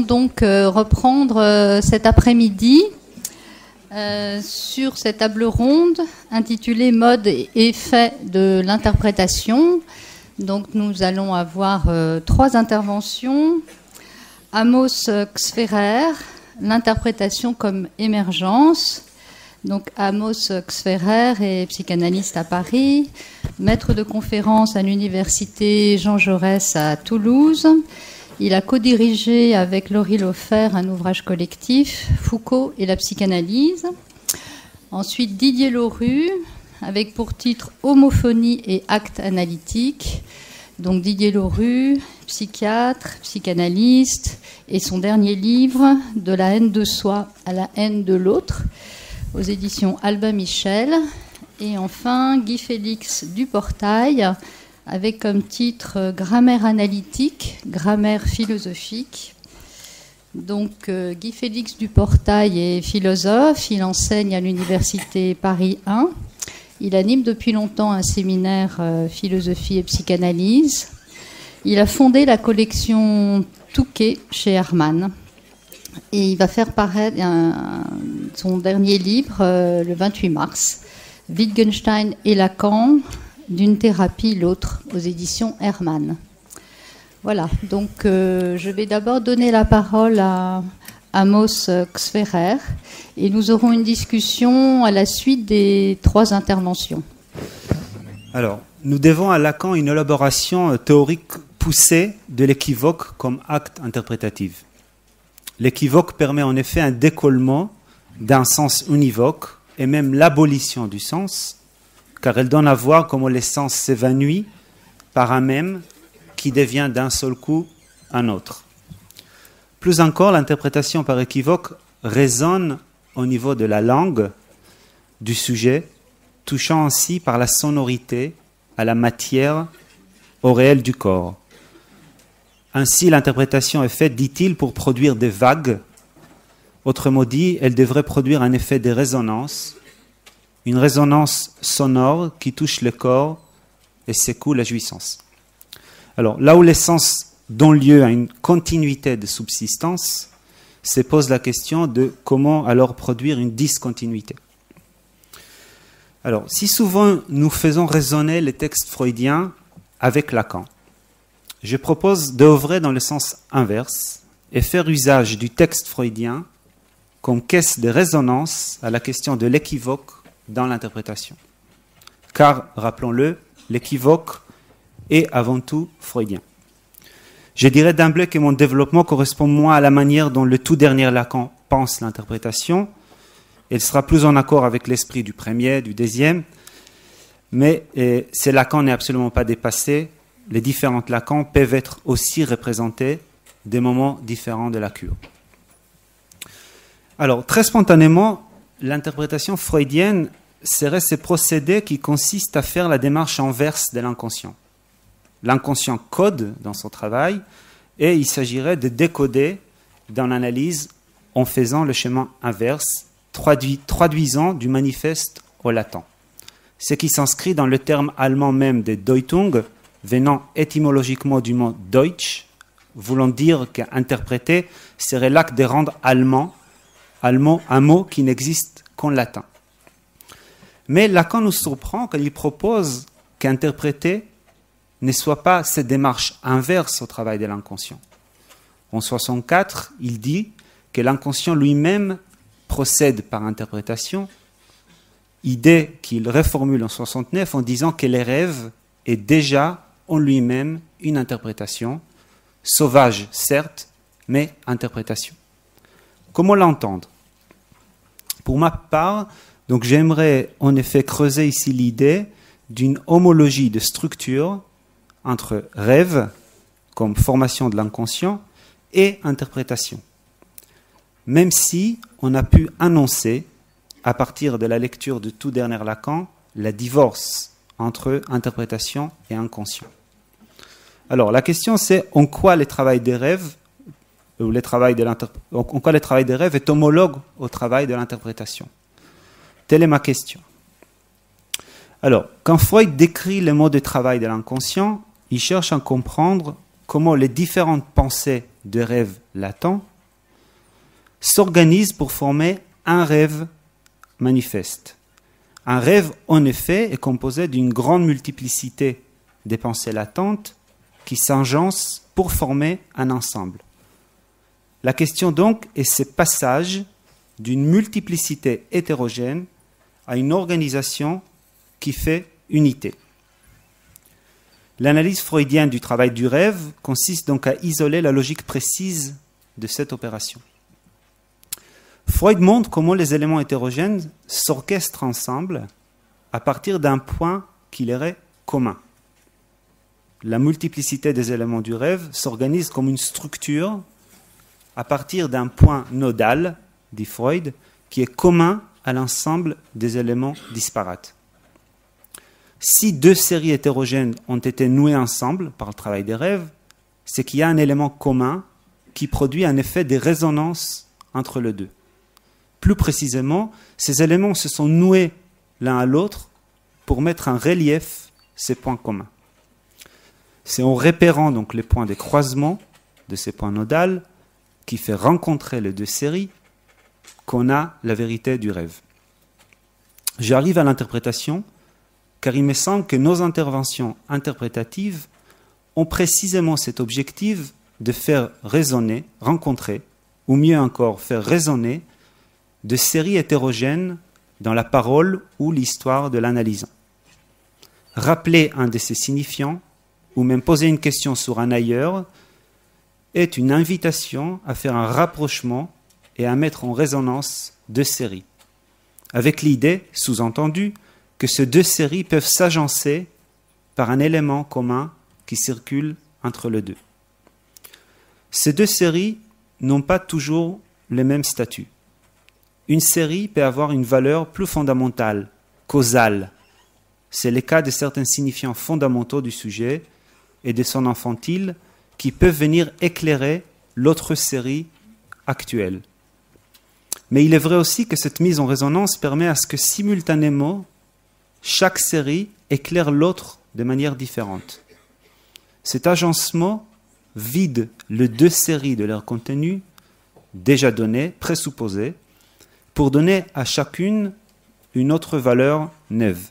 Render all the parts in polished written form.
donc reprendre cet après-midi sur cette table ronde intitulée Mode et effets de l'interprétation. Donc nous allons avoir 3 interventions. Amos Xferrer, l'interprétation comme émergence. Donc Amos Xferrer est psychanalyste à Paris, maître de conférence à l'université Jean Jaurès à Toulouse. Il a co-dirigé avec Laurie Laufer un ouvrage collectif, Foucault et la psychanalyse. Ensuite Didier Laurue, avec pour titre Homophonie et acte analytique. Donc Didier Laurue, psychiatre, psychanalyste, et son dernier livre, De la haine de soi à la haine de l'autre, aux éditions Albin Michel. Et enfin, Guy-Félix Duportail, avec comme titre Grammaire analytique, grammaire philosophique. Donc, Guy-Félix Duportail est philosophe, il enseigne à l'université Paris 1. Il anime depuis longtemps un séminaire philosophie et psychanalyse. Il a fondé la collection Touquet chez Hermann. Et il va faire paraître son dernier livre le 28 mars, Wittgenstein et Lacan, d'une thérapie l'autre, aux éditions Hermann. Voilà, donc je vais d'abord donner la parole à Amos Xferrer et nous aurons une discussion à la suite des 3 interventions. Alors, nous devons à Lacan une élaboration théorique poussée de l'équivoque comme acte interprétatif. L'équivoque permet en effet un décollement d'un sens univoque et même l'abolition du sens, car elle donne à voir comment les sens s'évanouissent par un même qui devient d'un seul coup un autre. Plus encore, l'interprétation par équivoque résonne au niveau de la langue du sujet, touchant ainsi par la sonorité à la matière, au réel du corps. Ainsi, l'interprétation est faite, dit-il, pour produire des vagues. Autrement dit, elle devrait produire un effet de résonance, une résonance sonore qui touche le corps et secoue la jouissance. Alors, là où les sens donnent lieu à une continuité de subsistance, se pose la question de comment alors produire une discontinuité. Alors, si souvent nous faisons résonner les textes freudiens avec Lacan, je propose d'œuvrer dans le sens inverse et faire usage du texte freudien comme caisse de résonance à la question de l'équivoque dans l'interprétation. Car, rappelons-le, l'équivoque est avant tout freudien. Je dirais d'emblée que mon développement correspond moins à la manière dont le tout dernier Lacan pense l'interprétation. Elle sera plus en accord avec l'esprit du premier, du deuxième, mais ce Lacan n'est absolument pas dépassé. Les différentes Lacans peuvent être aussi représentés des moments différents de la cure. Alors, très spontanément, l'interprétation freudienne serait ce procédé qui consiste à faire la démarche inverse de l'inconscient. L'inconscient code dans son travail et il s'agirait de décoder dans l'analyse en faisant le chemin inverse, traduisant du manifeste au latent. Ce qui s'inscrit dans le terme allemand même de Deutung, venant étymologiquement du mot Deutsch, voulant dire qu'interpréter serait l'acte de rendre allemand un mot qui n'existe qu'en latin. Mais Lacan nous surprend quand il propose qu'interpréter ne soit pas cette démarche inverse au travail de l'inconscient. En 64, il dit que l'inconscient lui-même procède par interprétation, idée qu'il reformule en 69 en disant que les rêves est déjà en lui-même une interprétation, sauvage certes, mais interprétation. Comment l'entendre? Pour ma part, donc j'aimerais en effet creuser ici l'idée d'une homologie de structure entre rêve, comme formation de l'inconscient, et interprétation. Même si on a pu annoncer, à partir de la lecture de tout dernier Lacan, la divorce entre interprétation et inconscient. Alors, la question c'est en quoi le travail des rêves, est homologue au travail de l'interprétation. Telle est ma question. Alors, quand Freud décrit le mode de travail de l'inconscient, il cherche à comprendre comment les différentes pensées de rêves latents s'organisent pour former un rêve manifeste. Un rêve, en effet, est composé d'une grande multiplicité des pensées latentes qui s'agencent pour former un ensemble. La question donc est ce passage d'une multiplicité hétérogène à une organisation qui fait unité. L'analyse freudienne du travail du rêve consiste donc à isoler la logique précise de cette opération. Freud montre comment les éléments hétérogènes s'orchestrent ensemble à partir d'un point qui leur est commun. La multiplicité des éléments du rêve s'organise comme une structure à partir d'un point nodal, dit Freud, qui est commun à l'ensemble des éléments disparates. Si deux séries hétérogènes ont été nouées ensemble par le travail des rêves, c'est qu'il y a un élément commun qui produit un effet de résonance entre les deux. Plus précisément, ces éléments se sont noués l'un à l'autre pour mettre en relief ces points communs. C'est en repérant donc les points de croisement de ces points nodals qui fait rencontrer les deux séries qu'on a la vérité du rêve. J'arrive à l'interprétation car il me semble que nos interventions interprétatives ont précisément cet objectif de faire résonner, rencontrer, ou mieux encore faire résonner de séries hétérogènes dans la parole ou l'histoire de l'analysant. Rappeler un de ces signifiants, ou même poser une question sur un ailleurs, est une invitation à faire un rapprochement et à mettre en résonance deux séries, avec l'idée, sous-entendue, que ces deux séries peuvent s'agencer par un élément commun qui circule entre les deux. Ces deux séries n'ont pas toujours le même statut. Une série peut avoir une valeur plus fondamentale, causale. C'est le cas de certains signifiants fondamentaux du sujet et de son enfantile qui peuvent venir éclairer l'autre série actuelle. Mais il est vrai aussi que cette mise en résonance permet à ce que simultanément, chaque série éclaire l'autre de manière différente. Cet agencement vide les deux séries de leur contenu, déjà donné, présupposé, pour donner à chacune une autre valeur neuve.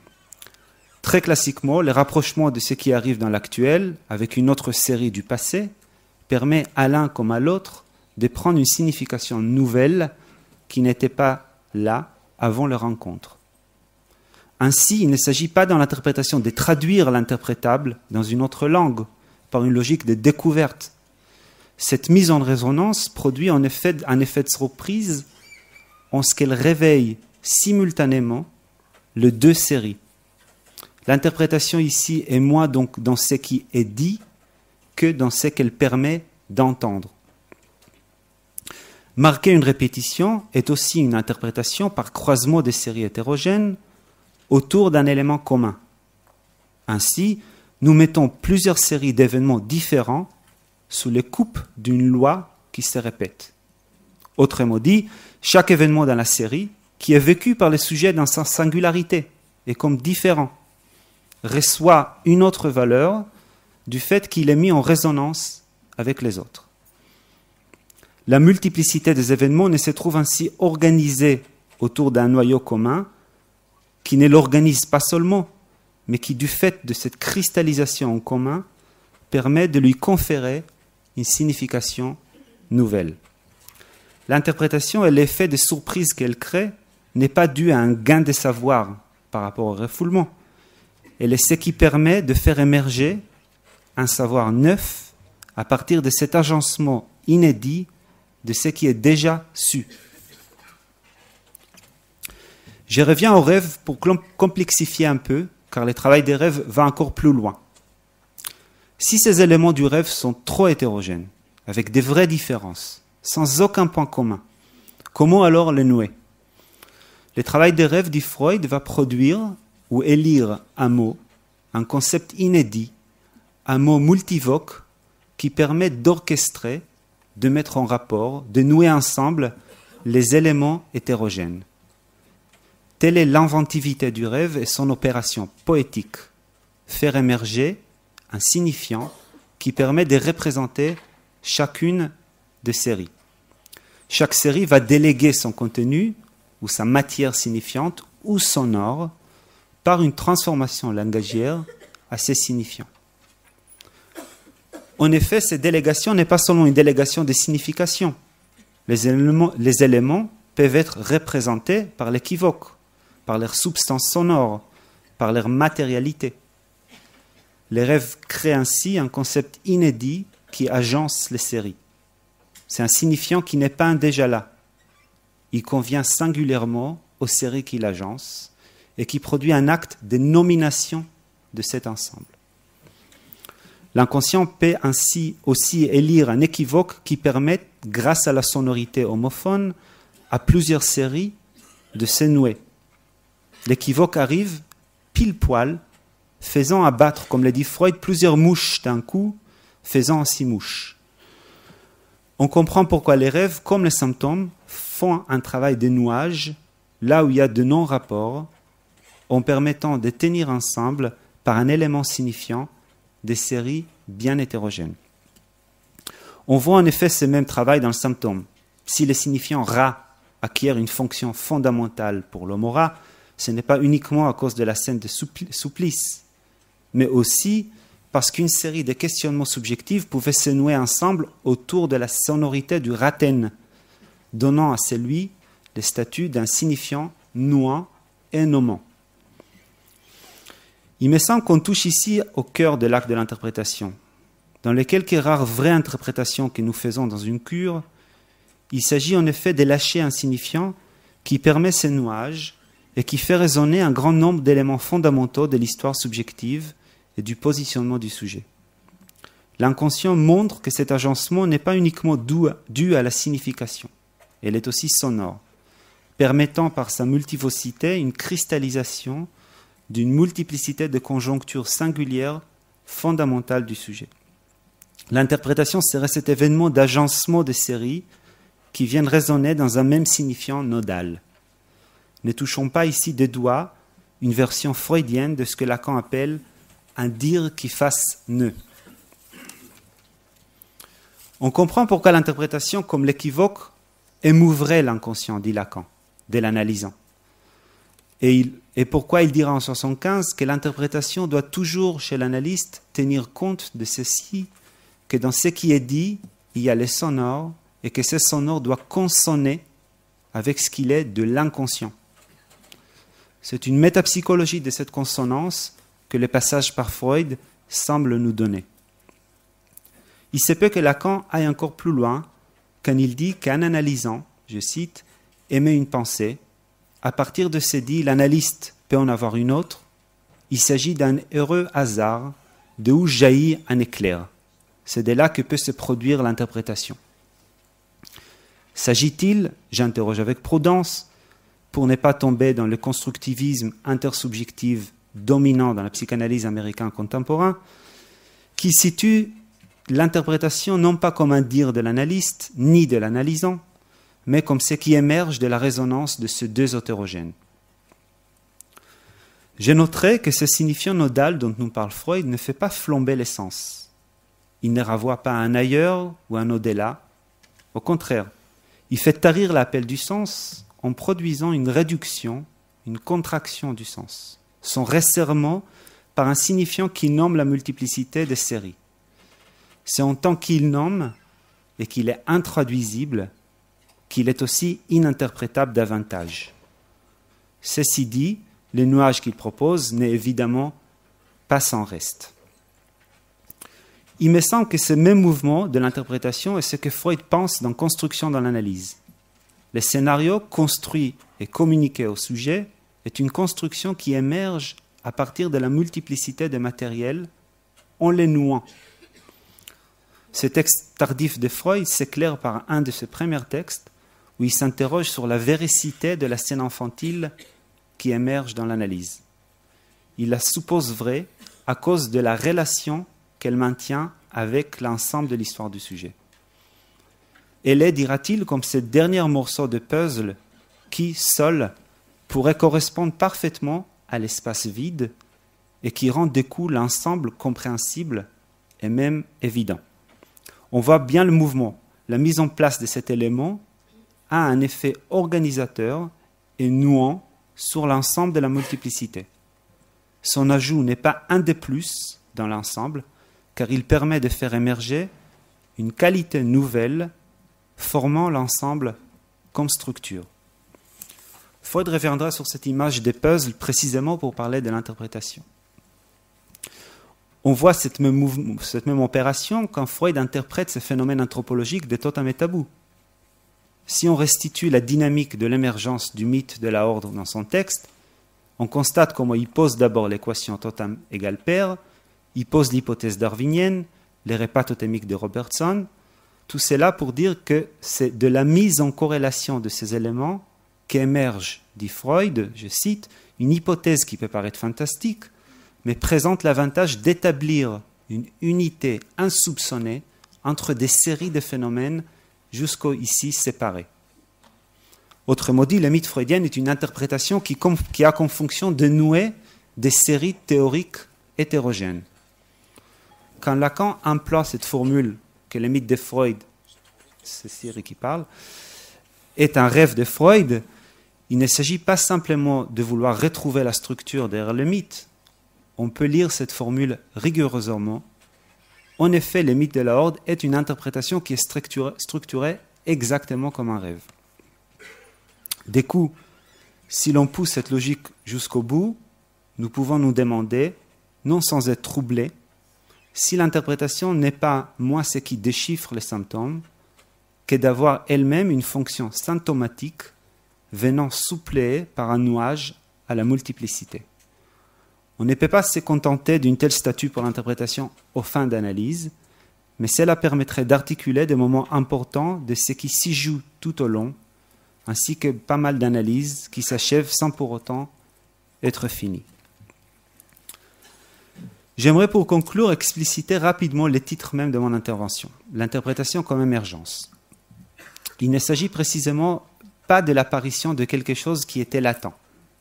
Très classiquement, le rapprochement de ce qui arrive dans l'actuel avec une autre série du passé permet à l'un comme à l'autre de prendre une signification nouvelle qui n'était pas là avant leur rencontre. Ainsi, il ne s'agit pas dans l'interprétation de traduire l'interprétable dans une autre langue par une logique de découverte. Cette mise en résonance produit en effet un effet de surprise en ce qu'elle réveille simultanément les deux séries. L'interprétation ici est moins donc dans ce qui est dit que dans ce qu'elle permet d'entendre. Marquer une répétition est aussi une interprétation par croisement des séries hétérogènes autour d'un élément commun. Ainsi, nous mettons plusieurs séries d'événements différents sous les coupes d'une loi qui se répète. Autrement dit, chaque événement dans la série, qui est vécu par le sujet dans sa singularité et comme différent, reçoit une autre valeur du fait qu'il est mis en résonance avec les autres. La multiplicité des événements ne se trouve ainsi organisée autour d'un noyau commun qui ne l'organise pas seulement, mais qui, du fait de cette cristallisation en commun, permet de lui conférer une signification nouvelle. L'interprétation et l'effet de surprise qu'elle crée n'est pas dû à un gain de savoir par rapport au refoulement. Elle est ce qui permet de faire émerger un savoir neuf à partir de cet agencement inédit de ce qui est déjà su. Je reviens au rêve pour complexifier un peu, car le travail des rêves va encore plus loin. Si ces éléments du rêve sont trop hétérogènes, avec des vraies différences, sans aucun point commun, comment alors les nouer? Le travail des rêves, dit Freud, va produire ou élire un mot, un concept inédit, un mot multivoque qui permet d'orchestrer, de mettre en rapport, de nouer ensemble les éléments hétérogènes. Telle est l'inventivité du rêve et son opération poétique, faire émerger un signifiant qui permet de représenter chacune des séries. chaque série va déléguer son contenu ou sa matière signifiante ou sonore par une transformation langagière à ses signifiants. En effet, cette délégation n'est pas seulement une délégation de signification. Les éléments peuvent être représentés par l'équivoque, par leur substance sonore, par leur matérialité. Les rêves créent ainsi un concept inédit qui agence les séries. C'est un signifiant qui n'est pas déjà là. Il convient singulièrement aux séries qui l'agencent et qui produit un acte de nomination de cet ensemble. L'inconscient peut ainsi aussi élire un équivoque qui permet, grâce à la sonorité homophone, à plusieurs séries de se nouer. L'équivoque arrive pile poil, faisant abattre, comme l'a dit Freud, plusieurs mouches d'un coup, faisant ainsi mouche. On comprend pourquoi les rêves, comme les symptômes, font un travail de nouage là où il y a de non-rapports, en permettant de tenir ensemble par un élément signifiant des séries bien hétérogènes. On voit en effet ce même travail dans le symptôme. Si le signifiant rat acquiert une fonction fondamentale pour l'homme rat, ce n'est pas uniquement à cause de la scène de supplice, mais aussi parce qu'une série de questionnements subjectifs pouvait se nouer ensemble autour de la sonorité du raten, donnant à celui le statut d'un signifiant nouant et nommant. Il me semble qu'on touche ici au cœur de l'acte de l'interprétation. Dans les quelques rares vraies interprétations que nous faisons dans une cure, il s'agit en effet de lâcher un signifiant qui permet ce nouage et qui fait résonner un grand nombre d'éléments fondamentaux de l'histoire subjective et du positionnement du sujet. L'inconscient montre que cet agencement n'est pas uniquement dû à la signification, elle est aussi sonore, permettant par sa multivocité une cristallisation d'une multiplicité de conjonctures singulières fondamentales du sujet. L'interprétation serait cet événement d'agencement de séries qui viennent résonner dans un même signifiant nodal. Ne touchons pas ici des doigts une version freudienne de ce que Lacan appelle un dire qui fasse nœud. On comprend pourquoi l'interprétation comme l'équivoque émouverait l'inconscient, dit Lacan, dès l'analysant. Et pourquoi il dira en 1975 que l'interprétation doit toujours, chez l'analyste, tenir compte de ceci, que dans ce qui est dit, il y a les sonores, et que ce sonore doit consonner avec ce qu'il est de l'inconscient. C'est une métapsychologie de cette consonance que le passage par Freud semble nous donner. Il se peut que Lacan aille encore plus loin quand il dit qu'un analysant, je cite, émet une pensée. À partir de ce dit, l'analyste peut en avoir une autre. Il s'agit d'un heureux hasard d'où jaillit un éclair. C'est de là que peut se produire l'interprétation. S'agit-il, j'interroge avec prudence, pour ne pas tomber dans le constructivisme intersubjectif dominant dans la psychanalyse américaine contemporaine, qui situe l'interprétation non pas comme un dire de l'analyste, ni de l'analysant, mais comme ce qui émerge de la résonance de ces deux hétérogènes. Je noterai que ce signifiant nodal dont nous parle Freud ne fait pas flamber les sens. Il ne renvoie pas à un ailleurs ou un au-delà. Au contraire, il fait tarir l'appel du sens en produisant une réduction, une contraction du sens, son resserrement par un signifiant qui nomme la multiplicité des séries. C'est en tant qu'il nomme et qu'il est intraduisible qu'il est aussi ininterprétable davantage. Ceci dit, le nuage qu'il propose n'est évidemment pas sans reste. Il me semble que ce même mouvement de l'interprétation est ce que Freud pense dans Construction dans l'analyse. Le scénario construit et communiqué au sujet est une construction qui émerge à partir de la multiplicité des matériels en les nouant. Ce texte tardif de Freud s'éclaire par un de ses premiers textes où il s'interroge sur la véracité de la scène infantile qui émerge dans l'analyse. Il la suppose vraie à cause de la relation qu'elle maintient avec l'ensemble de l'histoire du sujet. Elle est, dira-t-il, comme ce dernier morceau de puzzle qui, seul, pourrait correspondre parfaitement à l'espace vide et qui rend du coup l'ensemble compréhensible et même évident. On voit bien le mouvement, la mise en place de cet élément a un effet organisateur et nouant sur l'ensemble de la multiplicité. Son ajout n'est pas un de plus dans l'ensemble, car il permet de faire émerger une qualité nouvelle formant l'ensemble comme structure. Freud reviendra sur cette image des puzzles précisément pour parler de l'interprétation. On voit cette même opération quand Freud interprète ces phénomènes anthropologiques de totem et tabou. Si on restitue la dynamique de l'émergence du mythe de la horde dans son texte, on constate comment il pose d'abord l'équation totem égale pair, il pose l'hypothèse darwinienne, les repas totémiques de Robertson, tout cela pour dire que c'est de la mise en corrélation de ces éléments qu'émerge, dit Freud, je cite, une hypothèse qui peut paraître fantastique, mais présente l'avantage d'établir une unité insoupçonnée entre des séries de phénomènes jusqu'au-ici séparés. Autrement dit, le mythe freudien est une interprétation qui a comme fonction de nouer des séries théoriques hétérogènes. Quand Lacan emploie cette formule que le mythe de Freud, c'est Cyril qui parle, est un rêve de Freud, il ne s'agit pas simplement de vouloir retrouver la structure derrière le mythe. On peut lire cette formule rigoureusement. En effet, le mythe de la horde est une interprétation qui est structurée exactement comme un rêve. Du coup, si l'on pousse cette logique jusqu'au bout, nous pouvons nous demander, non sans être troublés, si l'interprétation n'est pas moins ce qui déchiffre les symptômes que d'avoir elle-même une fonction symptomatique venant suppléer par un nouage à la multiplicité. On ne peut pas se contenter d'une telle statue pour l'interprétation aux fins d'analyse, mais cela permettrait d'articuler des moments importants de ce qui s'y joue tout au long, ainsi que pas mal d'analyses qui s'achèvent sans pour autant être finies. J'aimerais pour conclure expliciter rapidement le titre même de mon intervention, l'interprétation comme émergence. Il ne s'agit précisément pas de l'apparition de quelque chose qui était latent.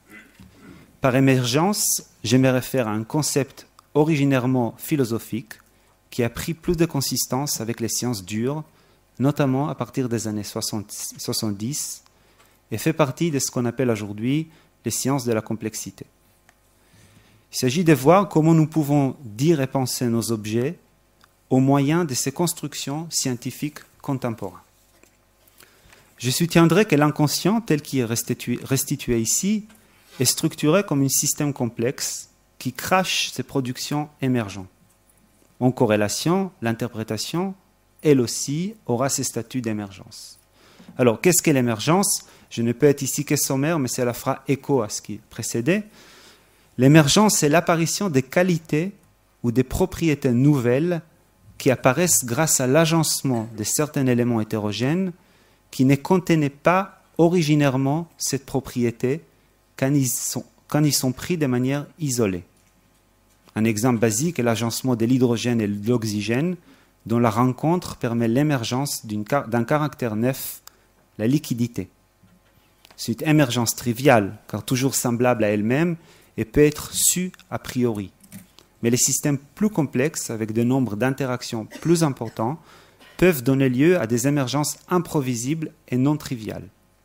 Par émergence, je me réfère à un concept originairement philosophique qui a pris plus de consistance avec les sciences dures, notamment à partir des années 70, et fait partie de ce qu'on appelle aujourd'hui les sciences de la complexité. Il s'agit de voir comment nous pouvons dire et penser nos objets au moyen de ces constructions scientifiques contemporaines. Je soutiendrai que l'inconscient, tel qu'il est restitué ici, est structuré comme un système complexe qui crache ses productions émergentes. En corrélation, l'interprétation, elle aussi, aura ses statuts d'émergence. Alors, qu'est-ce qu'est l'émergence ? Je ne peux être ici que sommaire, mais cela fera écho à ce qui précédait. L'émergence, c'est l'apparition des qualités ou des propriétés nouvelles qui apparaissent grâce à l'agencement de certains éléments hétérogènes qui ne contenaient pas originairement cette propriété quand ils sont pris de manière isolée. Un exemple basique est l'agencement de l'hydrogène et de l'oxygène, dont la rencontre permet l'émergence d'un caractère neuf, la liquidité. C'est une émergence triviale, car toujours semblable à elle-même, et peut être su a priori. Mais les systèmes plus complexes, avec des nombres d'interactions plus importants, peuvent donner lieu à des émergences imprévisibles et non triviales.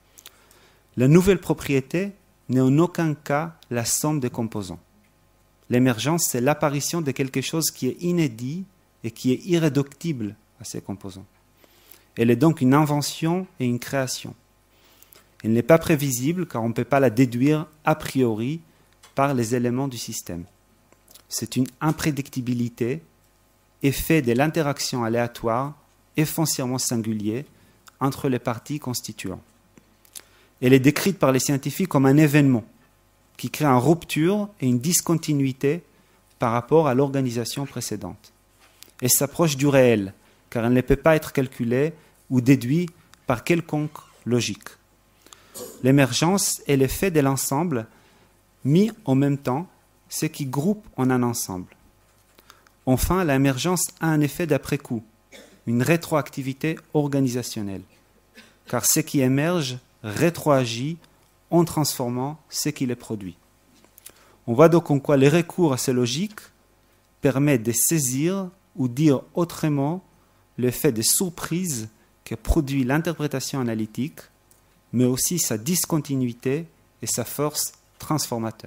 La nouvelle propriété n'est en aucun cas la somme des composants. L'émergence, c'est l'apparition de quelque chose qui est inédit et qui est irréductible à ces composants. Elle est donc une invention et une création. Elle n'est pas prévisible car on ne peut pas la déduire a priori par les éléments du système. C'est une imprédictibilité, effet de l'interaction aléatoire et foncièrement singulier entre les parties constituantes. Elle est décrite par les scientifiques comme un événement qui crée une rupture et une discontinuité par rapport à l'organisation précédente. Elle s'approche du réel, car elle ne peut pas être calculée ou déduite par quelconque logique. L'émergence est l'effet de l'ensemble mis en même temps, ce qui groupe en un ensemble. Enfin, l'émergence a un effet d'après-coup, une rétroactivité organisationnelle, car ce qui émerge rétroagit en transformant ce qui les produit. On voit donc en quoi le recours à ces logiques permet de saisir ou dire autrement l'effet de surprise que produit l'interprétation analytique mais aussi sa discontinuité et sa force transformateur.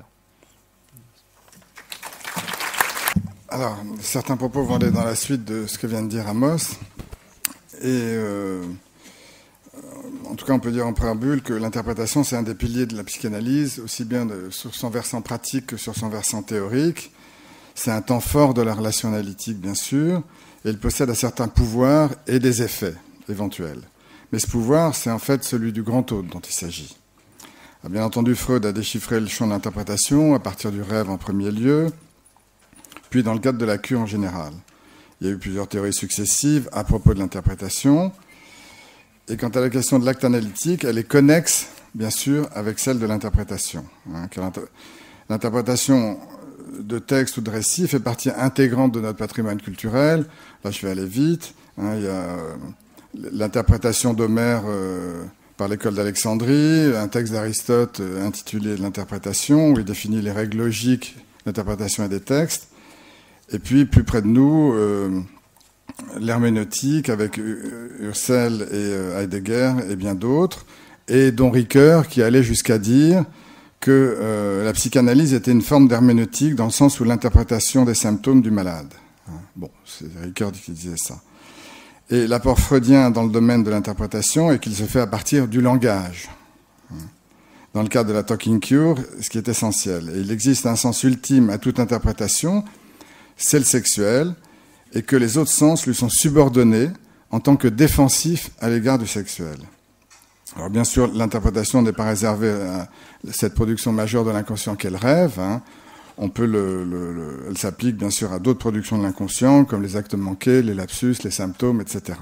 Alors, certains propos vont aller dans la suite de ce que vient de dire Amos. Et en tout cas, on peut dire en préambule que l'interprétation, c'est un des piliers de la psychanalyse, aussi bien sur son versant pratique que sur son versant théorique. C'est un temps fort de la relation analytique, bien sûr, et il possède un certain pouvoir et des effets éventuels. Mais ce pouvoir, c'est en fait celui du grand autre dont il s'agit. Bien entendu, Freud a déchiffré le champ de l'interprétation à partir du rêve en premier lieu, puis dans le cadre de la cure en général. Il y a eu plusieurs théories successives à propos de l'interprétation. Et quant à la question de l'acte analytique, elle est connexe, bien sûr, avec celle de l'interprétation. L'interprétation de texte ou de récit fait partie intégrante de notre patrimoine culturel. Là, je vais aller vite. Il y a l'interprétation d'Homère par l'école d'Alexandrie, un texte d'Aristote intitulé « L'interprétation », où il définit les règles logiques d'interprétation et des textes. Et puis, plus près de nous, l'herméneutique avec Husserl et Heidegger et bien d'autres, et dont Ricoeur qui allait jusqu'à dire que la psychanalyse était une forme d'herméneutique dans le sens où l'interprétation des symptômes du malade. Bon, c'est Ricoeur qui disait ça. Et l'apport freudien dans le domaine de l'interprétation est qu'il se fait à partir du langage. Dans le cas de la talking cure, ce qui est essentiel. Et il existe un sens ultime à toute interprétation, c'est le sexuel, et que les autres sens lui sont subordonnés en tant que défensifs à l'égard du sexuel. Alors bien sûr, l'interprétation n'est pas réservée à cette production majeure de l'inconscient qu'est le rêve. On peut elle s'applique bien sûr à d'autres productions de l'inconscient, comme les actes manqués, les lapsus, les symptômes, etc.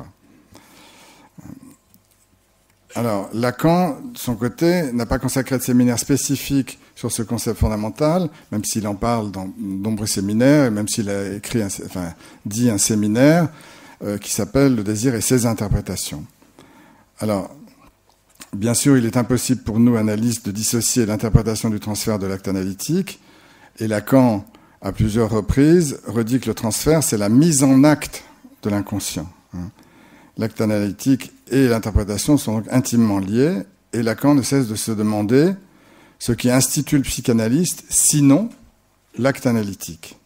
Alors, Lacan, de son côté, n'a pas consacré de séminaire spécifique sur ce concept fondamental, même s'il en parle dans de nombreux séminaires, et même s'il a dit un séminaire qui s'appelle « Le désir et ses interprétations ». Alors, bien sûr, il est impossible pour nous, analystes, de dissocier l'interprétation du transfert de l'acte analytique, et Lacan, à plusieurs reprises, redit que le transfert, c'est la mise en acte de l'inconscient. L'acte analytique et l'interprétation sont donc intimement liés, et Lacan ne cesse de se demander ce qui institue le psychanalyste, sinon l'acte analytique.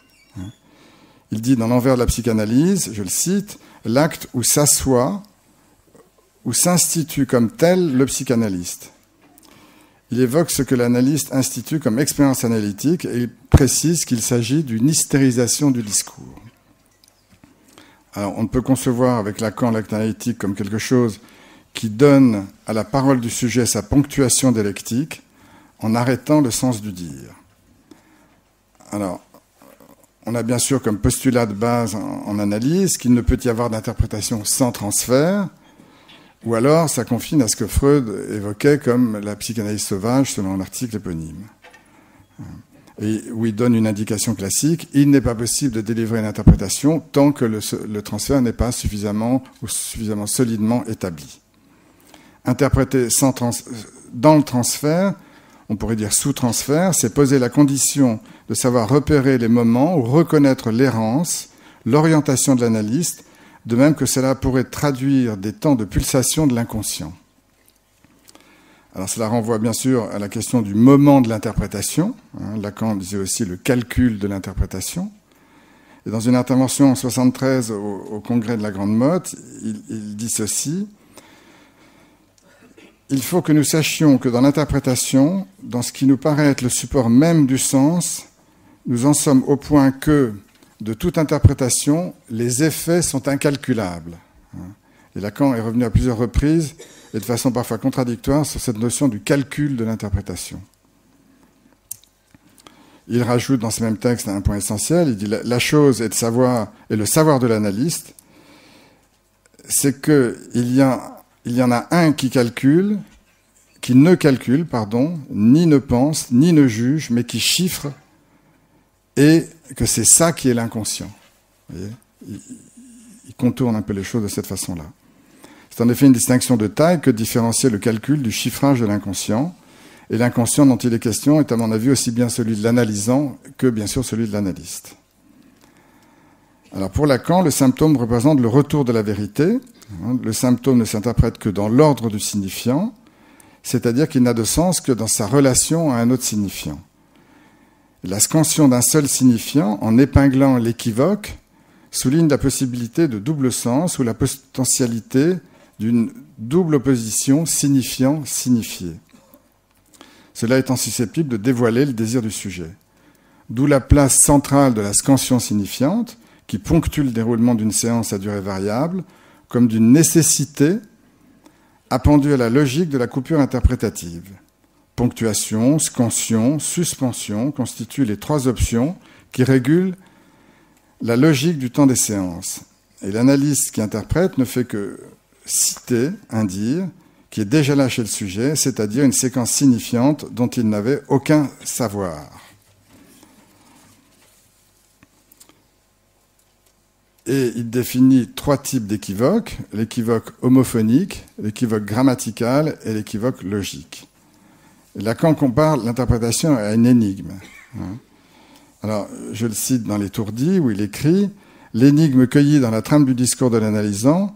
Il dit dans l'envers de la psychanalyse, je le cite, « l'acte où s'assoit, où s'institue comme tel le psychanalyste ». Il évoque ce que l'analyste institue comme expérience analytique et il précise qu'il s'agit d'une hystérisation du discours. Alors, on ne peut concevoir avec Lacan l'acte analytique comme quelque chose qui donne à la parole du sujet sa ponctuation dialectique en arrêtant le sens du dire. Alors, on a bien sûr comme postulat de base en analyse qu'il ne peut y avoir d'interprétation sans transfert, ou alors ça confine à ce que Freud évoquait comme la psychanalyse sauvage selon l'article éponyme. Et où il donne une indication classique, il n'est pas possible de délivrer une interprétation tant que le transfert n'est pas suffisamment ou suffisamment solidement établi. Interpréter dans le transfert, on pourrait dire sous transfert, c'est poser la condition de savoir repérer les moments ou reconnaître l'errance, l'orientation de l'analyste, de même que cela pourrait traduire des temps de pulsation de l'inconscient. Alors cela renvoie bien sûr à la question du moment de l'interprétation. Lacan disait aussi le calcul de l'interprétation. Et dans une intervention en 1973 au congrès de la Grande Motte, il dit ceci. Il faut que nous sachions que dans l'interprétation, dans ce qui nous paraît être le support même du sens, nous en sommes au point que, de toute interprétation, les effets sont incalculables. Et Lacan est revenu à plusieurs reprises, et de façon parfois contradictoire, sur cette notion du calcul de l'interprétation. Il rajoute dans ce même texte un point essentiel, il dit « La chose est de savoir, et le savoir de l'analyste, c'est qu'il y en a un qui ne calcule, ni ne pense, ni ne juge, mais qui chiffre, et que c'est ça qui est l'inconscient. » Vous voyez, il contourne un peu les choses de cette façon-là. C'est en effet une distinction de taille que de différencier le calcul du chiffrage de l'inconscient. Et l'inconscient dont il est question est, à mon avis, aussi bien celui de l'analysant que, bien sûr, celui de l'analyste. Alors, pour Lacan, le symptôme représente le retour de la vérité. Le symptôme ne s'interprète que dans l'ordre du signifiant. c'est-à-dire qu'il n'a de sens que dans sa relation à un autre signifiant. La scansion d'un seul signifiant, en épinglant l'équivoque, souligne la possibilité de double sens ou la potentialité d'une double opposition signifiant-signifié. Cela étant susceptible de dévoiler le désir du sujet. D'où la place centrale de la scansion signifiante, qui ponctue le déroulement d'une séance à durée variable, comme d'une nécessité appendue à la logique de la coupure interprétative. Ponctuation, scansion, suspension constituent les trois options qui régulent la logique du temps des séances. Et l'analyste qui interprète ne fait que citer un dire qui est déjà là chez le sujet, c'est-à-dire une séquence signifiante dont il n'avait aucun savoir. Et il définit trois types d'équivoques, l'équivoque homophonique, l'équivoque grammatical et l'équivoque logique. Et Lacan compare l'interprétation à une énigme. Alors, je le cite dans l'Étourdi, où il écrit « L'énigme cueillie dans la trame du discours de l'analysant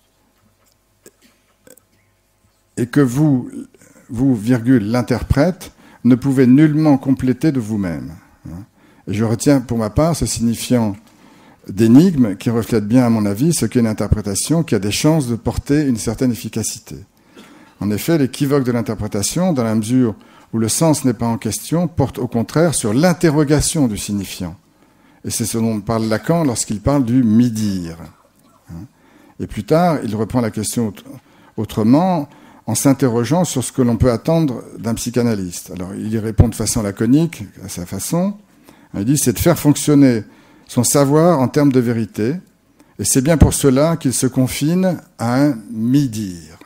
et que vous, l'interprète, ne pouvez nullement compléter de vous-même. » Et je retiens pour ma part ce signifiant d'énigme qui reflète bien, à mon avis, ce qu'est une interprétation qui a des chances de porter une certaine efficacité. En effet, l'équivoque de l'interprétation, dans la mesure où le sens n'est pas en question, porte au contraire sur l'interrogation du signifiant. Et c'est ce dont parle Lacan lorsqu'il parle du mi-dire. Et plus tard, il reprend la question autrement, en s'interrogeant sur ce que l'on peut attendre d'un psychanalyste. Alors, il y répond de façon laconique, à sa façon. Il dit, c'est de faire fonctionner son savoir en termes de vérité, et c'est bien pour cela qu'il se confine à un mi-dire.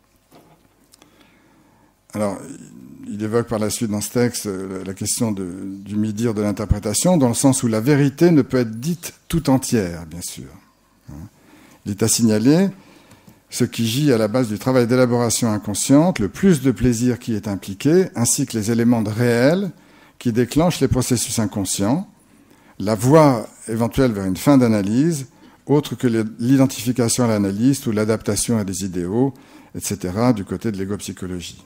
Alors, il évoque par la suite dans ce texte la question du mi-dire de l'interprétation, dans le sens où la vérité ne peut être dite tout entière, bien sûr. Il est à signaler ce qui gît à la base du travail d'élaboration inconsciente, le plus de plaisir qui est impliqué, ainsi que les éléments de réel qui déclenchent les processus inconscients, la voie éventuelle vers une fin d'analyse, autre que l'identification à l'analyste ou l'adaptation à des idéaux, etc., du côté de l'égopsychologie.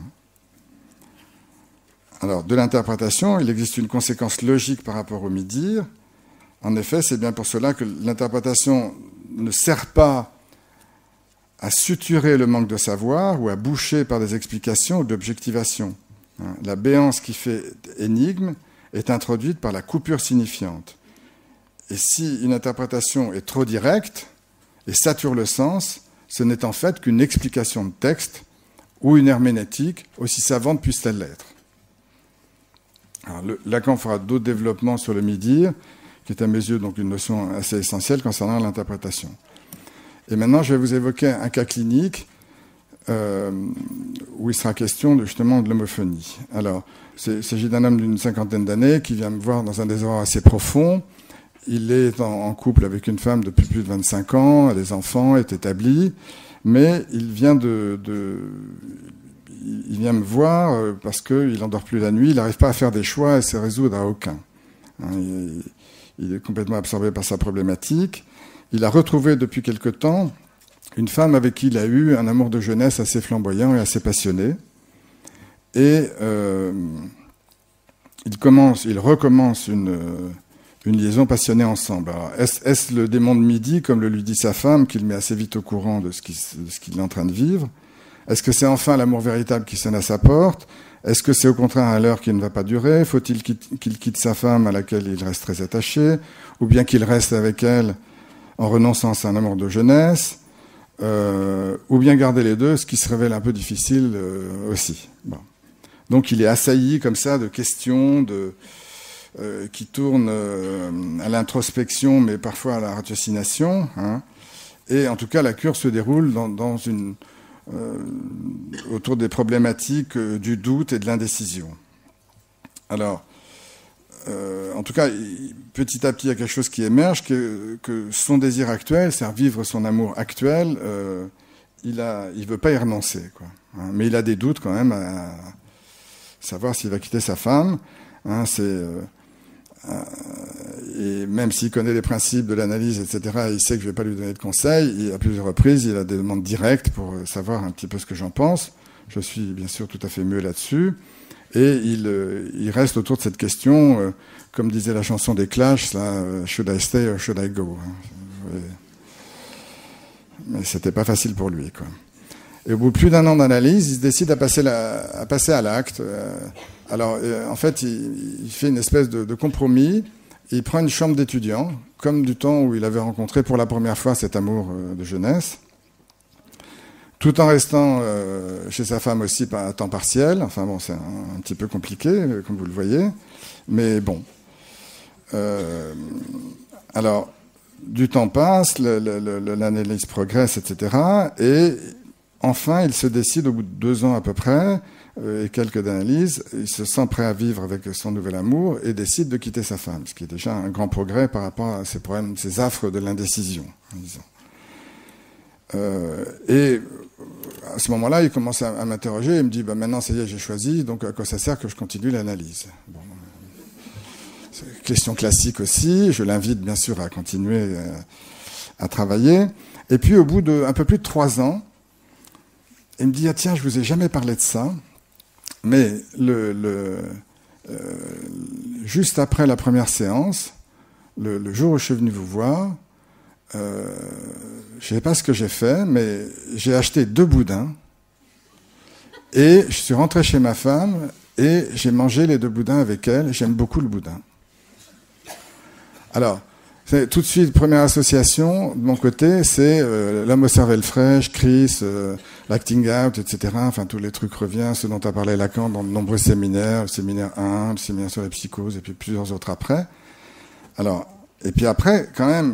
Alors, de l'interprétation, il existe une conséquence logique par rapport au mi-dire. En effet, c'est bien pour cela que l'interprétation ne sert pas à suturer le manque de savoir ou à boucher par des explications ou d'objectivation. La béance qui fait énigme est introduite par la coupure signifiante. Et si une interprétation est trop directe et sature le sens, ce n'est en fait qu'une explication de texte ou une herméneutique, aussi savante puisse-t-elle l'être. Alors, Lacan fera d'autres développements sur le mi-dire, qui est à mes yeux donc une notion assez essentielle concernant l'interprétation. Et maintenant, je vais vous évoquer un cas clinique où il sera question justement de l'homophonie. Alors, il s'agit d'un homme d'une 50aine d'années qui vient me voir dans un désordre assez profond. Il est en couple avec une femme depuis plus de 25 ans, a des enfants, est établi, mais il vient il vient me voir parce qu'il n'endort plus la nuit, il n'arrive pas à faire des choix et se résoudre à aucun. Il est complètement absorbé par sa problématique. Il a retrouvé depuis quelque temps une femme avec qui il a eu un amour de jeunesse assez flamboyant et assez passionné. Et il recommence une liaison passionnée ensemble. Alors, est-ce le démon de midi, comme le lui dit sa femme, qu'il met assez vite au courant de ce qu'il est en train de vivre? Est-ce que c'est enfin l'amour véritable qui sonne à sa porte? Est-ce que c'est au contraire un leurre qui ne va pas durer? Faut-il qu'il quitte sa femme à laquelle il reste très attaché? Ou bien qu'il reste avec elle en renonçant à son amour de jeunesse? Ou bien garder les deux, ce qui se révèle un peu difficile aussi. Bon. Donc il est assailli comme ça de questions qui tournent à l'introspection, mais parfois à la ratiocination. Et en tout cas, la cure se déroule autour des problématiques du doute et de l'indécision. Alors, en tout cas, petit à petit, il y a quelque chose qui émerge, que son désir actuel, c'est-à-dire vivre son amour actuel, il veut pas y renoncer, quoi. Mais il a des doutes quand même à savoir s'il va quitter sa femme. Et même s'il connaît les principes de l'analyse, etc., il sait que je ne vais pas lui donner de conseils. À plusieurs reprises, il a des demandes directes pour savoir un petit peu ce que j'en pense. Je suis bien sûr tout à fait muet là-dessus. Et il reste autour de cette question, comme disait la chanson des Clash, là, should I stay or should I go? Mais c'était pas facile pour lui, quoi. Et au bout de plus d'1 an d'analyse, il se décide à passer à l'acte. En fait, il fait une espèce de compromis. Il prend une chambre d'étudiant, comme du temps où il avait rencontré pour la première fois cet amour de jeunesse, tout en restant chez sa femme aussi à temps partiel. Enfin bon, c'est un petit peu compliqué, comme vous le voyez. Mais bon. Alors, du temps passe, l'analyse progresse, etc. Et enfin, il se décide, au bout de 2 ans à peu près, et quelques d'analyse, il se sent prêt à vivre avec son nouvel amour et décide de quitter sa femme, ce qui est déjà un grand progrès par rapport à ces problèmes, ces affres de l'indécision, disons. Et à ce moment-là, il commence à m'interroger, il me dit, maintenant, ça y est, j'ai choisi, donc à quoi ça sert que je continue l'analyse? Bon, c'est une question classique aussi, je l'invite bien sûr à continuer à travailler. Et puis au bout d'un peu plus de 3 ans, il me dit, ah tiens, je vous ai jamais parlé de ça, mais juste après la première séance, le jour où je suis venu vous voir, je ne sais pas ce que j'ai fait, mais j'ai acheté 2 boudins et je suis rentré chez ma femme et j'ai mangé les 2 boudins avec elle. J'aime beaucoup le boudin. Alors, tout de suite, première association, de mon côté, c'est l'homme aux cervelles fraîches, Chris, l'acting out, etc. Enfin, tous les trucs reviennent, ce dont a parlé Lacan dans de nombreux séminaires, le séminaire 1, le séminaire sur la psychose, et puis plusieurs autres après. Alors, et puis après, quand même,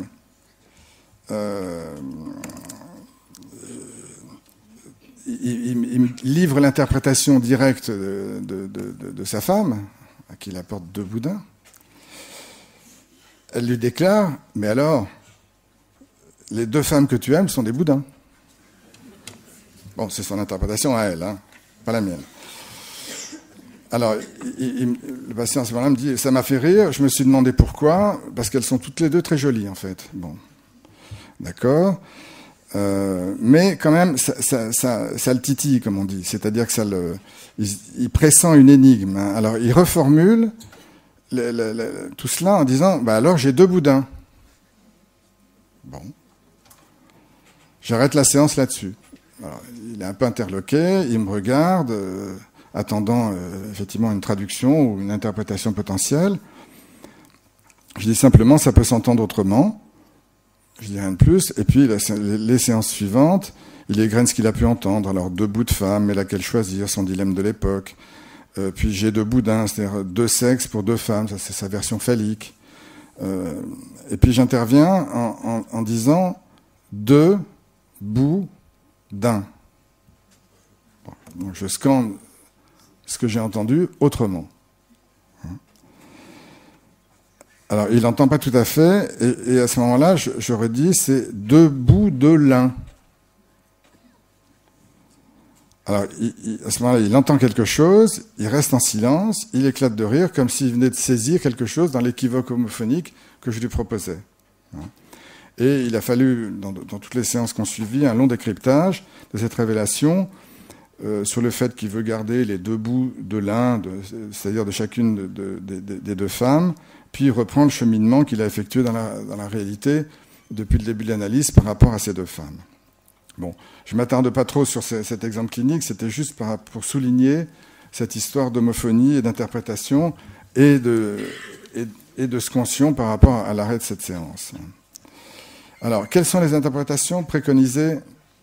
il me livre l'interprétation directe de sa femme, à qui il apporte 2 boudins. Elle lui déclare, mais alors, les 2 femmes que tu aimes sont des boudins. Bon, c'est son interprétation à elle, hein, pas la mienne. Alors, le patient à ce moment-là me dit, ça m'a fait rire, je me suis demandé pourquoi, parce qu'elles sont toutes les 2 très jolies, en fait. Bon, d'accord. Mais quand même, ça le titille, comme on dit. C'est-à-dire que il pressent une énigme. Hein. Alors, il reformule tout cela en disant, alors j'ai 2 boudins. Bon. J'arrête la séance là-dessus. Alors, il est un peu interloqué, il me regarde, attendant effectivement une traduction ou une interprétation potentielle. Je dis simplement, ça peut s'entendre autrement. Je dis rien de plus. Et puis, les séances suivantes, il égrène ce qu'il a pu entendre. Alors, 2 bouts de femme, mais laquelle choisir, son dilemme de l'époque. Puis j'ai 2 boudins, c'est-à-dire 2 sexes pour 2 femmes, ça c'est sa version phallique. Et puis j'interviens en disant 2 bouts d'un. Bon, donc je scande ce que j'ai entendu autrement. Alors il n'entend pas tout à fait, et à ce moment-là, je redis, c'est 2 bouts de l'un. Alors, à ce moment-là, il entend quelque chose, il reste en silence, il éclate de rire, comme s'il venait de saisir quelque chose dans l'équivoque homophonique que je lui proposais. Et il a fallu, dans toutes les séances qu'on suivit, un long décryptage de cette révélation sur le fait qu'il veut garder les 2 bouts de l'un, c'est-à-dire de chacune des 2 femmes, puis reprendre le cheminement qu'il a effectué dans la réalité depuis le début de l'analyse par rapport à ces 2 femmes. Bon, je ne m'attarde pas trop sur cet exemple clinique, c'était juste pour souligner cette histoire d'homophonie et d'interprétation et de ce conscient par rapport à l'arrêt de cette séance. Alors, quelles sont les interprétations préconisées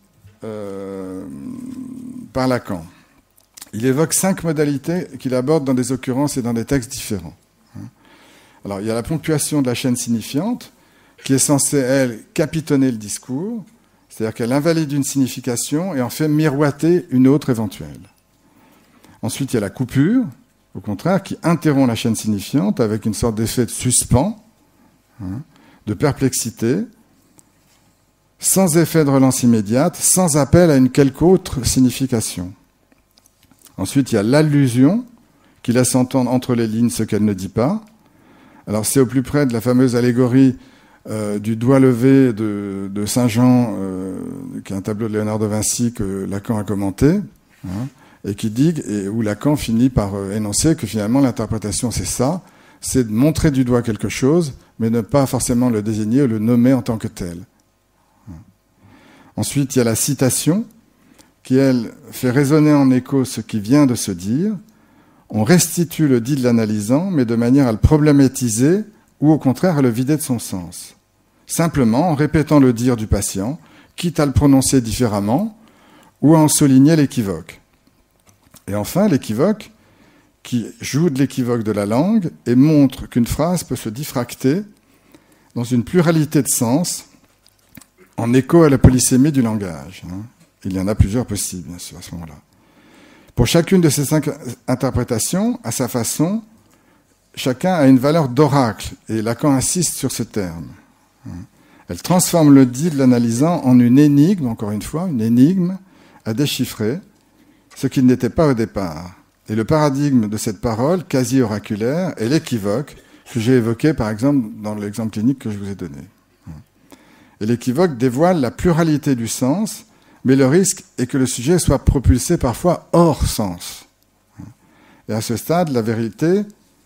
par Lacan? Il évoque 5 modalités qu'il aborde dans des occurrences et dans des textes différents. Alors, il y a la ponctuation de la chaîne signifiante, qui est censée, elle, capitonner le discours, c'est-à-dire qu'elle invalide une signification et en fait miroiter une autre éventuelle. Ensuite, il y a la coupure, au contraire, qui interrompt la chaîne signifiante avec une sorte d'effet de suspens, de perplexité, sans effet de relance immédiate, sans appel à une quelque autre signification. Ensuite, il y a l'allusion, qui laisse entendre entre les lignes ce qu'elle ne dit pas. Alors, c'est au plus près de la fameuse allégorie du doigt levé de Saint Jean, qui est un tableau de Léonard de Vinci que Lacan a commenté, et qui dit, et où Lacan finit par énoncer que finalement l'interprétation c'est ça, c'est de montrer du doigt quelque chose, mais ne pas forcément le désigner ou le nommer en tant que tel. Ensuite, il y a la citation, qui, elle, fait résonner en écho ce qui vient de se dire. On restitue le dit de l'analysant, mais de manière à le problématiser ou au contraire à le vider de son sens. Simplement en répétant le dire du patient, quitte à le prononcer différemment ou à en souligner l'équivoque. Et enfin, l'équivoque, qui joue de l'équivoque de la langue et montre qu'une phrase peut se diffracter dans une pluralité de sens en écho à la polysémie du langage. Il y en a plusieurs possibles, bien sûr, à ce moment-là. Pour chacune de ces 5 interprétations, à sa façon, chacun a une valeur d'oracle, et Lacan insiste sur ce terme. Elle transforme le dit de l'analysant en une énigme, encore une fois, une énigme à déchiffrer, ce qu'il n'était pas au départ. Et le paradigme de cette parole quasi-oraculaire est l'équivoque que j'ai évoqué, par exemple, dans l'exemple clinique que je vous ai donné. Et l'équivoque dévoile la pluralité du sens, mais le risque est que le sujet soit propulsé parfois hors sens. Et à ce stade, la vérité,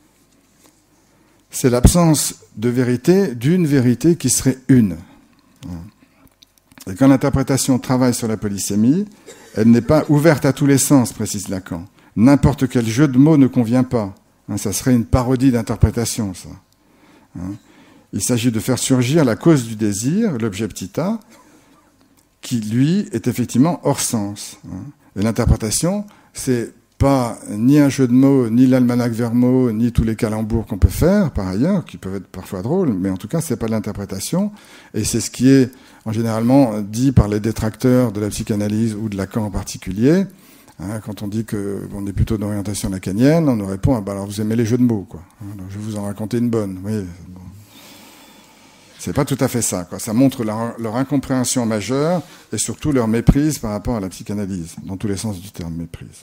c'est l'absence de vérité d'une vérité qui serait une. Et quand l'interprétation travaille sur la polysémie, elle n'est pas ouverte à tous les sens, précise Lacan. N'importe quel jeu de mots ne convient pas. Ça serait une parodie d'interprétation, ça. Il s'agit de faire surgir la cause du désir, l'objet petit a, qui, lui, est effectivement hors sens. Et l'interprétation, c'est pas ni un jeu de mots, ni l'almanach Vermeau, ni tous les calembours qu'on peut faire, par ailleurs, qui peuvent être parfois drôles, mais en tout cas, c'est pas l'interprétation. Et c'est ce qui est, en généralement, dit par les détracteurs de la psychanalyse ou de Lacan en particulier. Quand on dit qu'on est plutôt d'orientation lacanienne, on nous répond, bah alors vous aimez les jeux de mots, quoi. Donc je vais vous en raconter une bonne. Oui, bon. C'est pas tout à fait ça, quoi. Ça montre leur incompréhension majeure et surtout leur méprise par rapport à la psychanalyse, dans tous les sens du terme, méprise.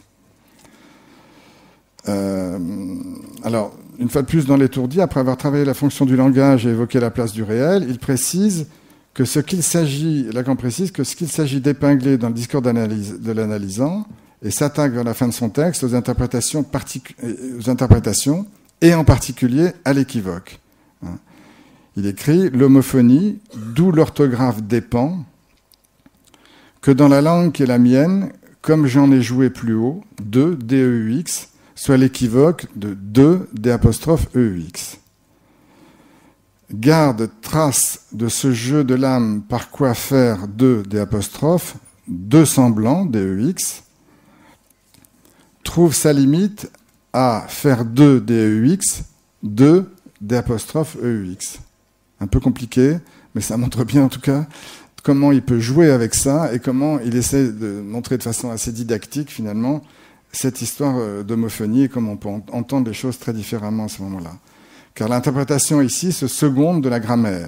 Alors, une fois de plus, dans l'étourdi, après avoir travaillé la fonction du langage et évoqué la place du réel, il précise que Lacan précise que ce qu'il s'agit d'épingler dans le discours de l'analysant, et s'attaque vers la fin de son texte aux interprétations et en particulier à l'équivoque. Il écrit « L'homophonie, d'où l'orthographe dépend, que dans la langue qui est la mienne, comme j'en ai joué plus haut, de, D-E-U-X, soit l'équivoque de de, D'-E-U-X. Garde trace de ce jeu de l'âme par quoi faire de, D', de semblant, D-E-X, trouve sa limite à faire de, D-E-U-X, de, D'-E-U-X. Un peu compliqué, mais ça montre bien en tout cas comment il peut jouer avec ça et comment il essaie de montrer de façon assez didactique finalement cette histoire d'homophonie et comment on peut entendre les choses très différemment à ce moment-là. Car l'interprétation ici se seconde de la grammaire.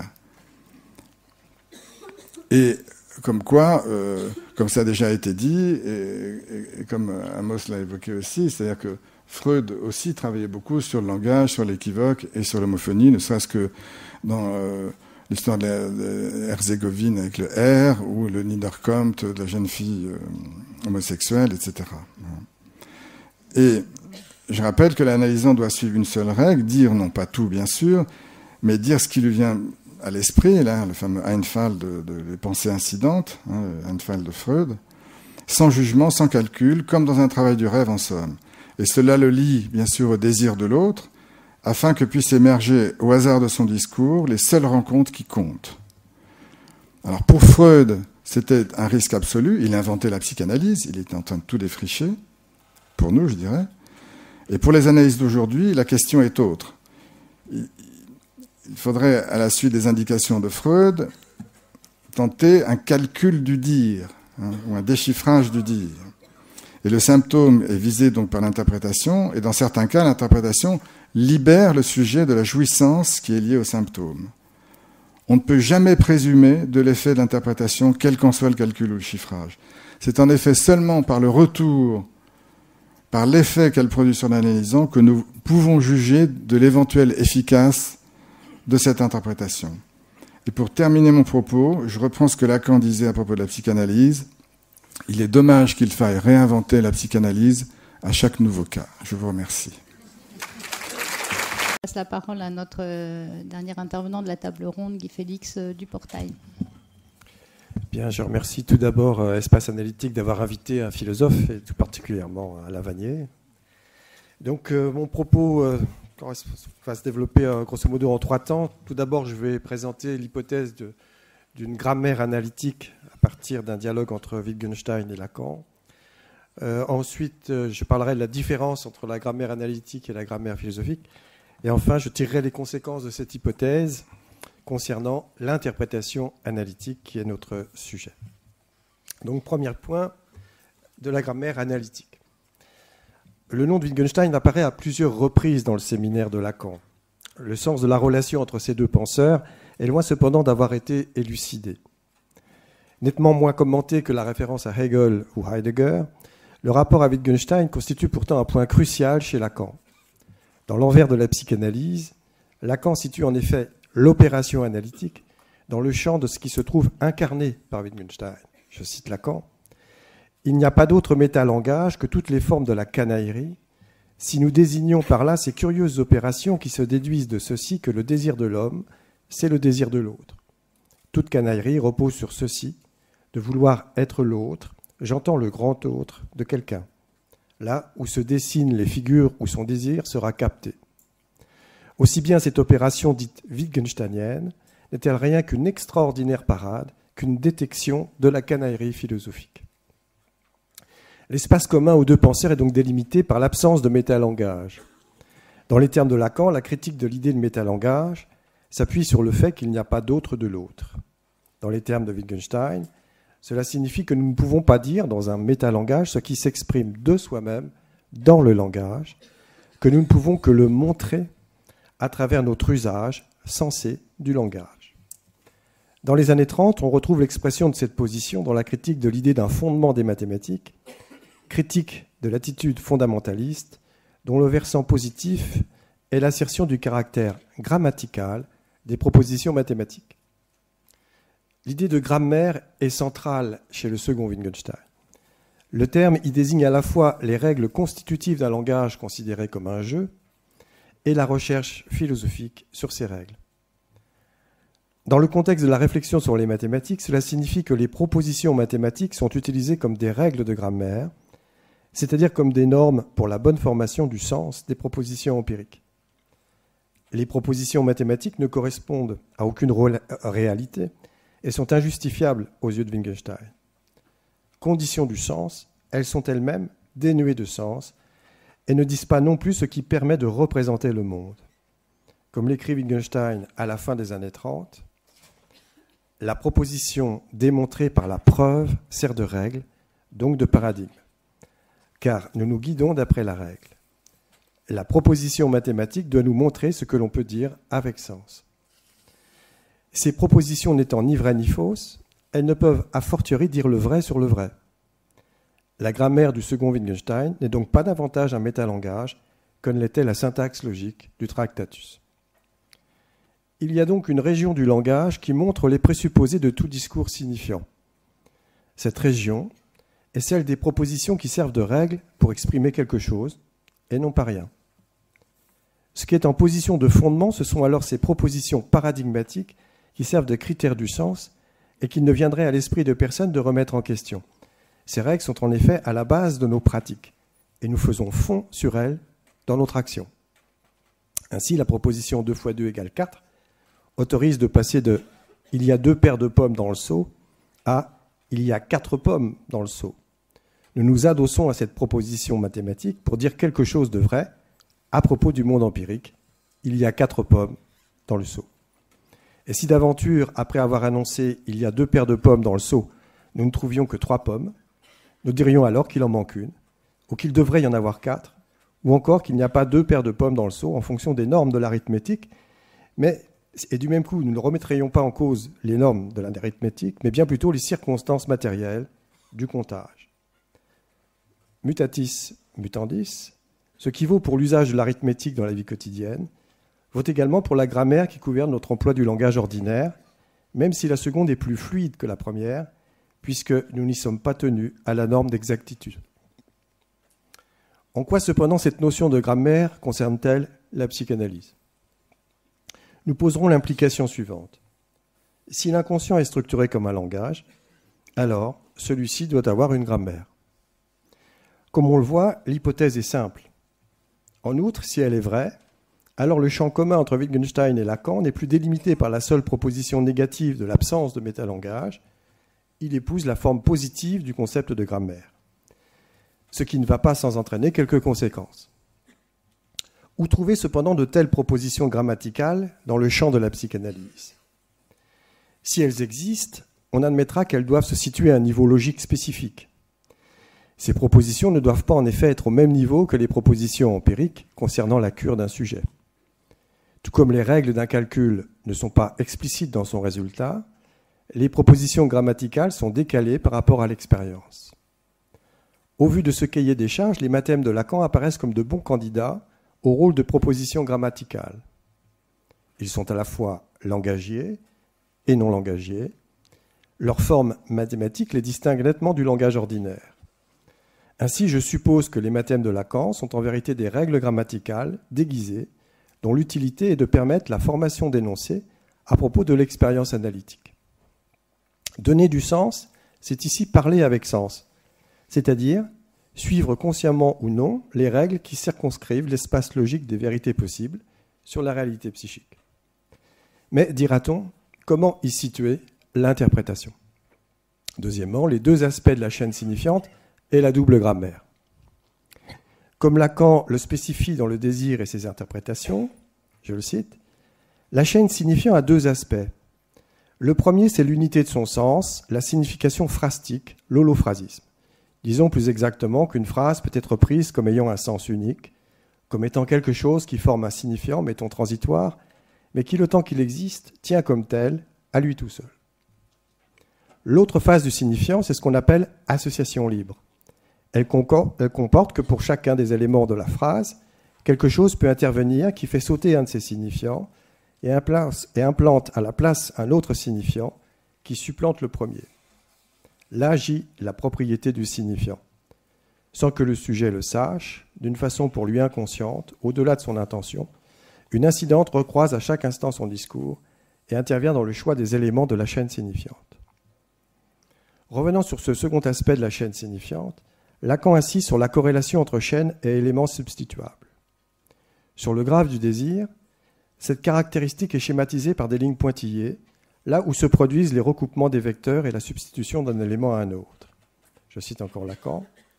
Et comme quoi, comme ça a déjà été dit, et comme Amos l'a évoqué aussi, c'est-à-dire que Freud aussi travaillait beaucoup sur le langage, sur l'équivoque et sur l'homophonie, ne serait-ce que dans l'histoire de Herzégovine avec le R ou le Niederkommt de la jeune fille homosexuelle, etc. Et je rappelle que l'analysant doit suivre une seule règle, dire non pas tout bien sûr, mais dire ce qui lui vient à l'esprit, là, le fameux Einfall des pensées incidentes, le Einfall de Freud, sans jugement, sans calcul, comme dans un travail du rêve en somme. Et cela le lie, bien sûr, au désir de l'autre, afin que puissent émerger, au hasard de son discours, les seules rencontres qui comptent. Alors pour Freud, c'était un risque absolu, il inventait la psychanalyse, il était en train de tout défricher, pour nous, je dirais. Et pour les analystes d'aujourd'hui, la question est autre. Il faudrait, à la suite des indications de Freud, tenter un calcul du dire, ou un déchiffrage du dire. Et le symptôme est visé donc par l'interprétation, et dans certains cas, l'interprétation libère le sujet de la jouissance qui est liée au symptôme. On ne peut jamais présumer de l'effet de l'interprétation, quel qu'en soit le calcul ou le chiffrage. C'est en effet seulement par le retour, par l'effet qu'elle produit sur l'analysant, que nous pouvons juger de l'éventuelle efficace de cette interprétation. Et pour terminer mon propos, je reprends ce que Lacan disait à propos de la psychanalyse. Il est dommage qu'il faille réinventer la psychanalyse à chaque nouveau cas. Je vous remercie. Je passe la parole à notre dernier intervenant de la table ronde, Guy Félix du Portail. Bien, je remercie tout d'abord Espace Analytique d'avoir invité un philosophe, et tout particulièrement Alain Vanier. Donc, mon propos va se développer grosso modo en 3 temps. Tout d'abord, je vais présenter l'hypothèse d'une grammaire analytique à partir d'un dialogue entre Wittgenstein et Lacan. Ensuite, je parlerai de la différence entre la grammaire analytique et la grammaire philosophique. Et enfin, je tirerai les conséquences de cette hypothèse concernant l'interprétation analytique qui est notre sujet. Donc, premier point de la grammaire analytique. Le nom de Wittgenstein apparaît à plusieurs reprises dans le séminaire de Lacan. Le sens de la relation entre ces deux penseurs est loin cependant d'avoir été élucidé. Nettement moins commenté que la référence à Hegel ou Heidegger, le rapport à Wittgenstein constitue pourtant un point crucial chez Lacan. Dans l'envers de la psychanalyse, Lacan situe en effet l'opération analytique dans le champ de ce qui se trouve incarné par Wittgenstein. Je cite Lacan. « Il n'y a pas d'autre métalangage que toutes les formes de la canaillerie, si nous désignons par là ces curieuses opérations qui se déduisent de ceci que le désir de l'homme, c'est le désir de l'autre. Toute canaillerie repose sur ceci, de vouloir être l'autre, j'entends le grand autre de quelqu'un, là où se dessinent les figures où son désir sera capté. Aussi bien cette opération dite wittgensteinienne n'est-elle rien qu'une extraordinaire parade, qu'une détection de la canaillerie philosophique. L'espace commun aux deux penseurs est donc délimité par l'absence de métalangage. Dans les termes de Lacan, la critique de l'idée de métalangage s'appuie sur le fait qu'il n'y a pas d'autre de l'autre. Dans les termes de Wittgenstein, cela signifie que nous ne pouvons pas dire dans un métalangage ce qui s'exprime de soi-même dans le langage, que nous ne pouvons que le montrer à travers notre usage sensé du langage. Dans les années 30, on retrouve l'expression de cette position dans la critique de l'idée d'un fondement des mathématiques, critique de l'attitude fondamentaliste, dont le versant positif est l'assertion du caractère grammatical des propositions mathématiques. L'idée de grammaire est centrale chez le second Wittgenstein. Le terme y désigne à la fois les règles constitutives d'un langage considéré comme un jeu et la recherche philosophique sur ces règles. Dans le contexte de la réflexion sur les mathématiques, cela signifie que les propositions mathématiques sont utilisées comme des règles de grammaire, c'est-à-dire comme des normes pour la bonne formation du sens des propositions empiriques. Les propositions mathématiques ne correspondent à aucune réalité et sont injustifiables aux yeux de Wittgenstein. Conditions du sens, elles sont elles-mêmes dénuées de sens et ne disent pas non plus ce qui permet de représenter le monde. Comme l'écrit Wittgenstein à la fin des années 30, la proposition démontrée par la preuve sert de règle, donc de paradigme, car nous nous guidons d'après la règle. La proposition mathématique doit nous montrer ce que l'on peut dire avec sens. Ces propositions n'étant ni vraies ni fausses, elles ne peuvent a fortiori dire le vrai sur le vrai. La grammaire du second Wittgenstein n'est donc pas davantage un métalangage que ne l'était la syntaxe logique du Tractatus. Il y a donc une région du langage qui montre les présupposés de tout discours signifiant. Cette région est celle des propositions qui servent de règle pour exprimer quelque chose, et non pas rien. Ce qui est en position de fondement, ce sont alors ces propositions paradigmatiques qui servent de critères du sens et qu'il ne viendrait à l'esprit de personne de remettre en question. Ces règles sont en effet à la base de nos pratiques, et nous faisons fond sur elles dans notre action. Ainsi, la proposition 2 × 2 = 4 autorise de passer de « il y a 2 paires de pommes dans le seau » à « il y a 4 pommes dans le seau ». Nous nous adossons à cette proposition mathématique pour dire quelque chose de vrai à propos du monde empirique. Il y a 4 pommes dans le seau. Et si d'aventure, après avoir annoncé « il y a 2 paires de pommes dans le seau », nous ne trouvions que 3 pommes, nous dirions alors qu'il en manque une, ou qu'il devrait y en avoir 4, ou encore qu'il n'y a pas 2 paires de pommes dans le seau en fonction des normes de l'arithmétique, et du même coup, nous ne remettrions pas en cause les normes de l'arithmétique, mais bien plutôt les circonstances matérielles du comptage. Mutatis mutandis, ce qui vaut pour l'usage de l'arithmétique dans la vie quotidienne, vaut également pour la grammaire qui gouverne notre emploi du langage ordinaire, même si la seconde est plus fluide que la première, puisque nous n'y sommes pas tenus à la norme d'exactitude. En quoi cependant cette notion de grammaire concerne-t-elle la psychanalyse? Nous poserons l'implication suivante. Si l'inconscient est structuré comme un langage, alors celui-ci doit avoir une grammaire. Comme on le voit, l'hypothèse est simple. En outre, si elle est vraie, alors le champ commun entre Wittgenstein et Lacan n'est plus délimité par la seule proposition négative de l'absence de métalangage, il épouse la forme positive du concept de grammaire, ce qui ne va pas sans entraîner quelques conséquences. Où trouver cependant de telles propositions grammaticales dans le champ de la psychanalyse? Si elles existent, on admettra qu'elles doivent se situer à un niveau logique spécifique. Ces propositions ne doivent pas en effet être au même niveau que les propositions empiriques concernant la cure d'un sujet. Tout comme les règles d'un calcul ne sont pas explicites dans son résultat, les propositions grammaticales sont décalées par rapport à l'expérience. Au vu de ce cahier des charges, les mathèmes de Lacan apparaissent comme de bons candidats au rôle de propositions grammaticales. Ils sont à la fois langagiers et non langagiers. Leur forme mathématique les distingue nettement du langage ordinaire. Ainsi, je suppose que les mathèmes de Lacan sont en vérité des règles grammaticales déguisées dont l'utilité est de permettre la formation d'énoncés à propos de l'expérience analytique. Donner du sens, c'est ici parler avec sens, c'est-à-dire suivre consciemment ou non les règles qui circonscrivent l'espace logique des vérités possibles sur la réalité psychique. Mais, dira-t-on, comment y situer l'interprétation? Deuxièmement, les deux aspects de la chaîne signifiante et la double grammaire. Comme Lacan le spécifie dans Le désir et ses interprétations, je le cite, la chaîne signifiant a deux aspects. Le premier, c'est l'unité de son sens, la signification phrastique, l'holophrasisme. Disons plus exactement qu'une phrase peut être prise comme ayant un sens unique, comme étant quelque chose qui forme un signifiant, mettons transitoire, mais qui, le temps qu'il existe, tient comme tel à lui tout seul. L'autre phase du signifiant, c'est ce qu'on appelle association libre. Elle comporte que pour chacun des éléments de la phrase, quelque chose peut intervenir qui fait sauter un de ces signifiants et implante à la place un autre signifiant qui supplante le premier. Là agit la propriété du signifiant, sans que le sujet le sache, d'une façon pour lui inconsciente, au-delà de son intention. Une incidente recroise à chaque instant son discours et intervient dans le choix des éléments de la chaîne signifiante. Revenant sur ce second aspect de la chaîne signifiante, Lacan insiste sur la corrélation entre chaîne et éléments substituables. Sur le graphe du désir, cette caractéristique est schématisée par des lignes pointillées, là où se produisent les recoupements des vecteurs et la substitution d'un élément à un autre. Je cite encore Lacan.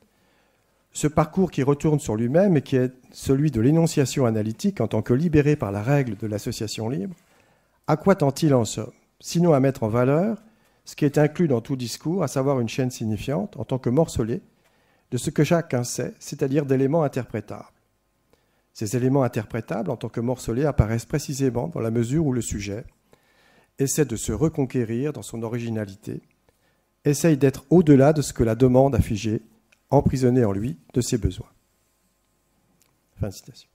Ce parcours qui retourne sur lui-même et qui est celui de l'énonciation analytique en tant que libéré par la règle de l'association libre, à quoi tend-il en somme? Sinon à mettre en valeur ce qui est inclus dans tout discours, à savoir une chaîne signifiante en tant que morcelé de ce que chacun sait, c'est-à-dire d'éléments interprétables. Ces éléments interprétables en tant que morcelés apparaissent précisément dans la mesure où le sujet essaie de se reconquérir dans son originalité, essaye d'être au-delà de ce que la demande a figé, emprisonné en lui de ses besoins. Fin de citation.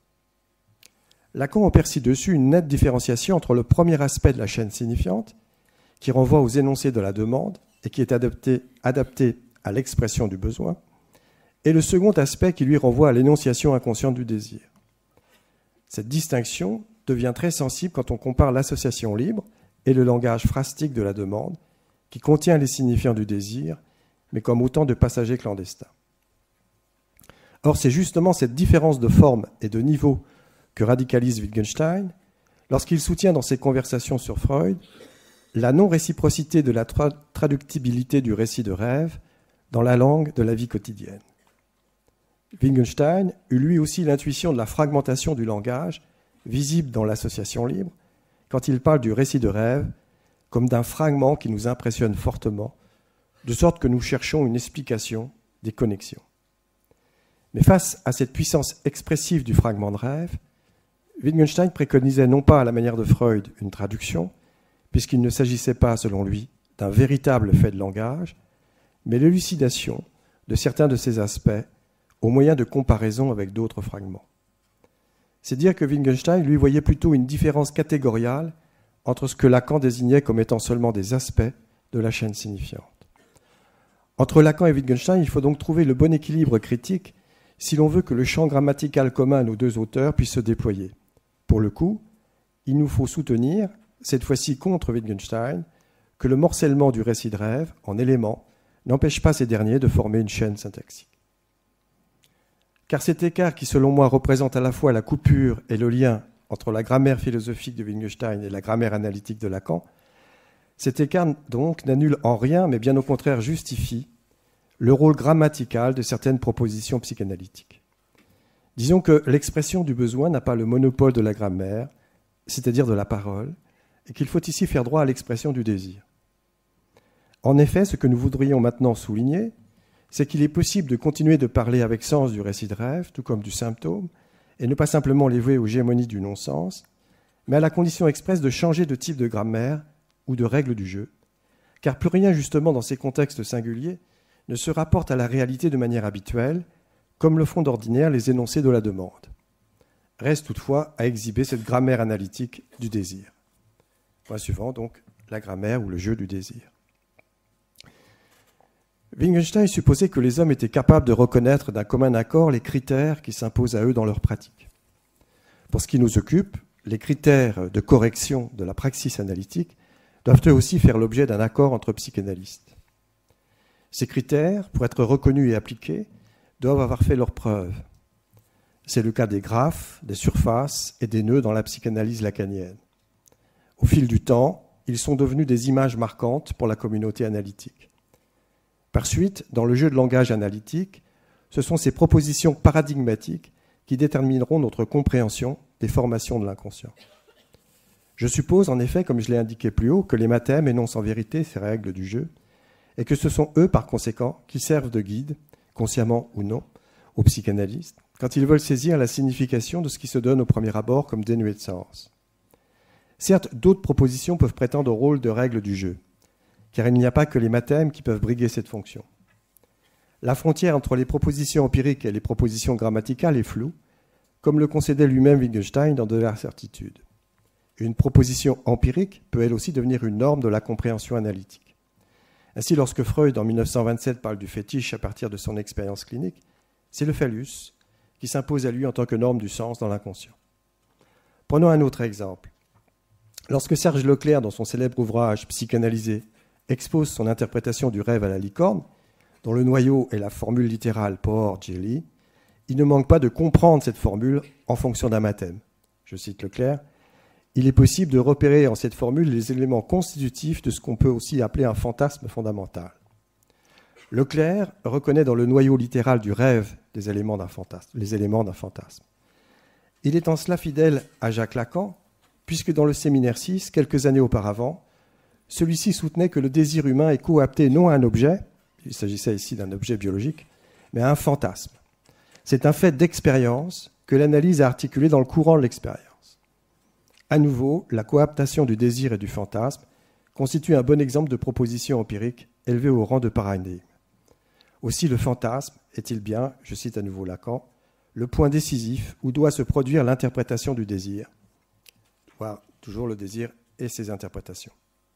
Lacan opère ci-dessus une nette différenciation entre le premier aspect de la chaîne signifiante, qui renvoie aux énoncés de la demande et qui est adapté à l'expression du besoin, et le second aspect qui lui renvoie à l'énonciation inconsciente du désir. Cette distinction devient très sensible quand on compare l'association libre et le langage phrastique de la demande, qui contient les signifiants du désir, mais comme autant de passagers clandestins. Or, c'est justement cette différence de forme et de niveau que radicalise Wittgenstein lorsqu'il soutient dans ses conversations sur Freud la non-réciprocité de la traductibilité du récit de rêve dans la langue de la vie quotidienne. Wittgenstein eut lui aussi l'intuition de la fragmentation du langage, visible dans l'association libre, quand il parle du récit de rêve comme d'un fragment qui nous impressionne fortement, de sorte que nous cherchons une explication des connexions. Mais face à cette puissance expressive du fragment de rêve, Wittgenstein préconisait non pas à la manière de Freud une traduction, puisqu'il ne s'agissait pas, selon lui, d'un véritable fait de langage, mais l'élucidation de certains de ces aspects au moyen de comparaison avec d'autres fragments. C'est dire que Wittgenstein lui voyait plutôt une différence catégoriale entre ce que Lacan désignait comme étant seulement des aspects de la chaîne signifiante. Entre Lacan et Wittgenstein, il faut donc trouver le bon équilibre critique si l'on veut que le champ grammatical commun à nos deux auteurs puisse se déployer. Pour le coup, il nous faut soutenir, cette fois-ci contre Wittgenstein, que le morcellement du récit de rêve, en éléments, n'empêche pas ces derniers de former une chaîne syntaxique. Car cet écart qui, selon moi, représente à la fois la coupure et le lien entre la grammaire philosophique de Wittgenstein et la grammaire analytique de Lacan, cet écart donc n'annule en rien, mais bien au contraire justifie, le rôle grammatical de certaines propositions psychanalytiques. Disons que l'expression du besoin n'a pas le monopole de la grammaire, c'est-à-dire de la parole, et qu'il faut ici faire droit à l'expression du désir. En effet, ce que nous voudrions maintenant souligner, c'est qu'il est possible de continuer de parler avec sens du récit de rêve, tout comme du symptôme, et ne pas simplement les vouer aux gémonies du non-sens, mais à la condition expresse de changer de type de grammaire ou de règle du jeu, car plus rien justement dans ces contextes singuliers ne se rapporte à la réalité de manière habituelle, comme le font d'ordinaire les énoncés de la demande. Reste toutefois à exhiber cette grammaire analytique du désir. Point suivant, donc, la grammaire ou le jeu du désir. Wittgenstein supposait que les hommes étaient capables de reconnaître d'un commun accord les critères qui s'imposent à eux dans leur pratique. Pour ce qui nous occupe, les critères de correction de la praxis analytique doivent eux aussi faire l'objet d'un accord entre psychanalystes. Ces critères, pour être reconnus et appliqués, doivent avoir fait leurs preuves. C'est le cas des graphes, des surfaces et des nœuds dans la psychanalyse lacanienne. Au fil du temps, ils sont devenus des images marquantes pour la communauté analytique. Par suite, dans le jeu de langage analytique, ce sont ces propositions paradigmatiques qui détermineront notre compréhension des formations de l'inconscient. Je suppose en effet, comme je l'ai indiqué plus haut, que les mathèmes énoncent en vérité ces règles du jeu, et que ce sont eux, par conséquent, qui servent de guide, consciemment ou non, aux psychanalystes, quand ils veulent saisir la signification de ce qui se donne au premier abord comme dénué de sens. Certes, d'autres propositions peuvent prétendre au rôle de règles du jeu, car il n'y a pas que les mathèmes qui peuvent briguer cette fonction. La frontière entre les propositions empiriques et les propositions grammaticales est floue, comme le concédait lui-même Wittgenstein dans De l'incertitude. Une proposition empirique peut elle aussi devenir une norme de la compréhension analytique. Ainsi, lorsque Freud, en 1927, parle du fétiche à partir de son expérience clinique, c'est le phallus qui s'impose à lui en tant que norme du sens dans l'inconscient. Prenons un autre exemple. Lorsque Serge Leclerc, dans son célèbre ouvrage « Psychanalysé », expose son interprétation du rêve à la licorne, dont le noyau est la formule littérale « porc jelly », il ne manque pas de comprendre cette formule en fonction d'un mathème. Je cite Leclerc. Il est possible de repérer en cette formule les éléments constitutifs de ce qu'on peut aussi appeler un fantasme fondamental. Leclerc reconnaît dans le noyau littéral du rêve les éléments d'un fantasme. Il est en cela fidèle à Jacques Lacan, puisque dans le séminaire 6, quelques années auparavant, celui-ci soutenait que le désir humain est coapté non à un objet, il s'agissait ici d'un objet biologique, mais à un fantasme. C'est un fait d'expérience que l'analyse a articulé dans le courant de l'expérience. À nouveau, la coaptation du désir et du fantasme constitue un bon exemple de proposition empirique élevée au rang de paradigme. Aussi, le fantasme est-il bien, je cite à nouveau Lacan, le point décisif où doit se produire l'interprétation du désir. Voilà, toujours le désir et ses interprétations.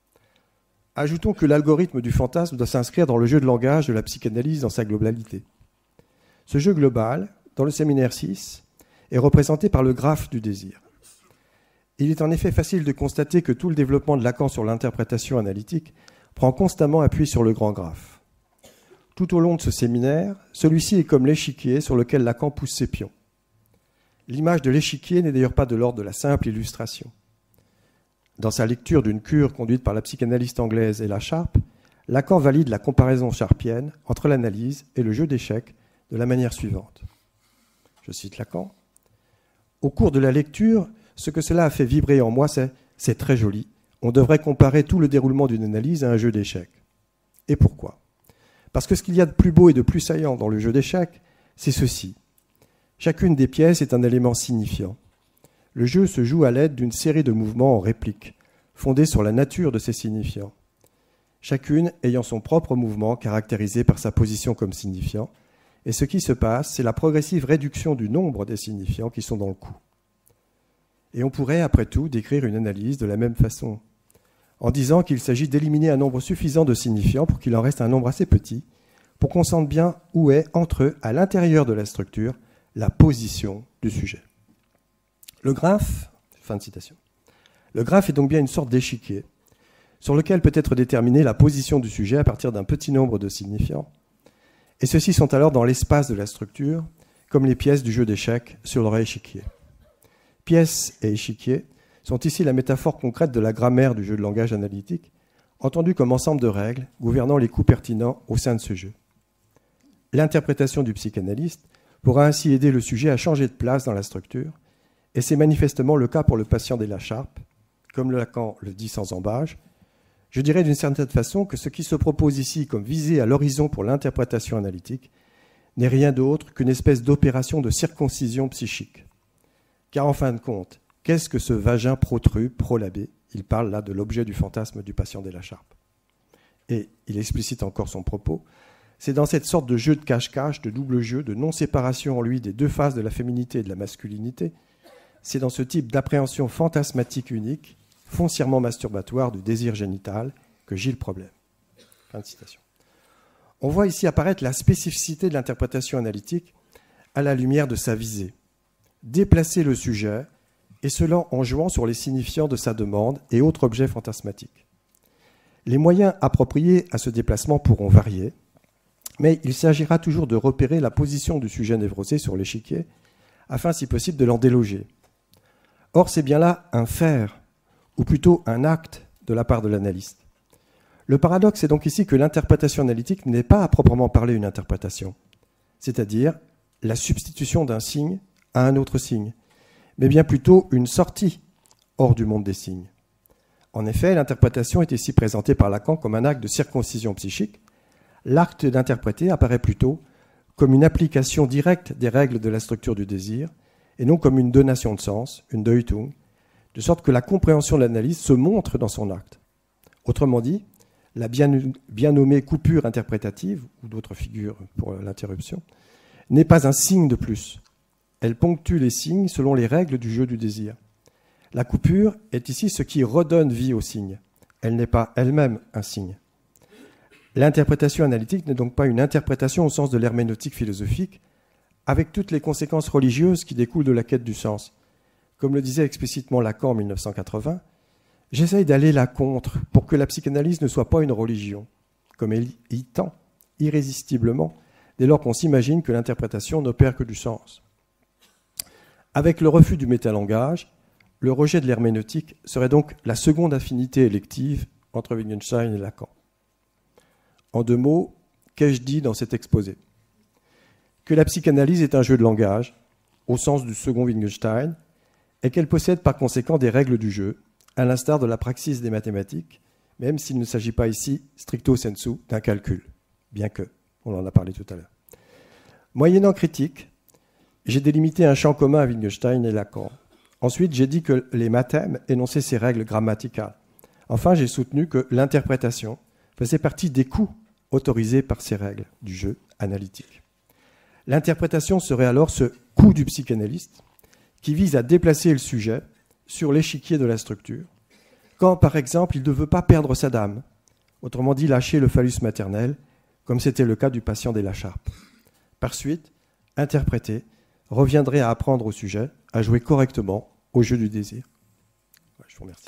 Ajoutons que l'algorithme du fantasme doit s'inscrire dans le jeu de langage de la psychanalyse dans sa globalité. Ce jeu global, dans le séminaire 6, est représenté par le graphe du désir. Il est en effet facile de constater que tout le développement de Lacan sur l'interprétation analytique prend constamment appui sur le grand graphe. Tout au long de ce séminaire, celui-ci est comme l'échiquier sur lequel Lacan pousse ses pions. L'image de l'échiquier n'est d'ailleurs pas de l'ordre de la simple illustration. Dans sa lecture d'une cure conduite par la psychanalyste anglaise Ella Sharp, Lacan valide la comparaison sharpienne entre l'analyse et le jeu d'échecs de la manière suivante. Je cite Lacan. « Au cours de la lecture, ce que cela a fait vibrer en moi, c'est très joli. On devrait comparer tout le déroulement d'une analyse à un jeu d'échecs. Et pourquoi ? Parce que ce qu'il y a de plus beau et de plus saillant dans le jeu d'échecs, c'est ceci. Chacune des pièces est un élément signifiant. Le jeu se joue à l'aide d'une série de mouvements en réplique, fondés sur la nature de ces signifiants. Chacune ayant son propre mouvement caractérisé par sa position comme signifiant, et ce qui se passe, c'est la progressive réduction du nombre des signifiants qui sont dans le coup. Et on pourrait, après tout, décrire une analyse de la même façon, en disant qu'il s'agit d'éliminer un nombre suffisant de signifiants pour qu'il en reste un nombre assez petit, pour qu'on sente bien où est, entre eux, à l'intérieur de la structure, la position du sujet. Le graphe, fin de citation. Le graphe est donc bien une sorte d'échiquier sur lequel peut être déterminée la position du sujet à partir d'un petit nombre de signifiants. Et ceux-ci sont alors dans l'espace de la structure, comme les pièces du jeu d'échecs sur leur échiquier. Pièces et échiquier sont ici la métaphore concrète de la grammaire du jeu de langage analytique, entendue comme ensemble de règles gouvernant les coups pertinents au sein de ce jeu. L'interprétation du psychanalyste pourra ainsi aider le sujet à changer de place dans la structure, et c'est manifestement le cas pour le patient des Lacharpe, comme Lacan le dit sans embâche. Je dirais d'une certaine façon que ce qui se propose ici comme visée à l'horizon pour l'interprétation analytique n'est rien d'autre qu'une espèce d'opération de circoncision psychique. Car en fin de compte, qu'est-ce que ce vagin protru, prolabé? Il parle là de l'objet du fantasme du patient des Lacharpe. Et il explicite encore son propos. C'est dans cette sorte de jeu de cache-cache, de double jeu, de non-séparation en lui des deux faces de la féminité et de la masculinité, c'est dans ce type d'appréhension fantasmatique unique, foncièrement masturbatoire du désir génital, que gît le problème. Fin de citation. On voit ici apparaître la spécificité de l'interprétation analytique à la lumière de sa visée. Déplacer le sujet, et cela en jouant sur les signifiants de sa demande et autres objets fantasmatiques. Les moyens appropriés à ce déplacement pourront varier, mais il s'agira toujours de repérer la position du sujet névrosé sur l'échiquier, afin, si possible, de l'en déloger. Or, c'est bien là un faire, ou plutôt un acte de la part de l'analyste. Le paradoxe est donc ici que l'interprétation analytique n'est pas à proprement parler une interprétation, c'est-à-dire la substitution d'un signe à un autre signe, mais bien plutôt une sortie hors du monde des signes. En effet, l'interprétation est ici présentée par Lacan comme un acte de circoncision psychique. L'acte d'interpréter apparaît plutôt comme une application directe des règles de la structure du désir, et non comme une donation de sens, une Deutung, de sorte que la compréhension de l'analyse se montre dans son acte. Autrement dit, la bien nommée coupure interprétative, ou d'autres figures pour l'interruption, n'est pas un signe de plus. Elle ponctue les signes selon les règles du jeu du désir. La coupure est ici ce qui redonne vie au signe. Elle n'est pas elle-même un signe. L'interprétation analytique n'est donc pas une interprétation au sens de l'herméneutique philosophique, avec toutes les conséquences religieuses qui découlent de la quête du sens. Comme le disait explicitement Lacan en 1980, j'essaye d'aller là contre pour que la psychanalyse ne soit pas une religion, comme elle y tend irrésistiblement, dès lors qu'on s'imagine que l'interprétation n'opère que du sens. Avec le refus du métalangage, le rejet de l'herméneutique serait donc la seconde affinité élective entre Wittgenstein et Lacan. En deux mots, qu'ai-je dit dans cet exposé? Que la psychanalyse est un jeu de langage, au sens du second Wittgenstein, et qu'elle possède par conséquent des règles du jeu, à l'instar de la praxis des mathématiques, même s'il ne s'agit pas ici, stricto sensu, d'un calcul, bien que, on en a parlé tout à l'heure. Moyennant critique, j'ai délimité un champ commun à Wittgenstein et Lacan. Ensuite, j'ai dit que les mathèmes énonçaient ces règles grammaticales. Enfin, j'ai soutenu que l'interprétation faisait partie des coups autorisés par ces règles du jeu analytique. L'interprétation serait alors ce coup du psychanalyste qui vise à déplacer le sujet sur l'échiquier de la structure, quand, par exemple, il ne veut pas perdre sa dame, autrement dit lâcher le phallus maternel, comme c'était le cas du patient des Lacharpe. Par suite, interpréter reviendrait à apprendre au sujet à jouer correctement au jeu du désir. Ouais, je vous remercie.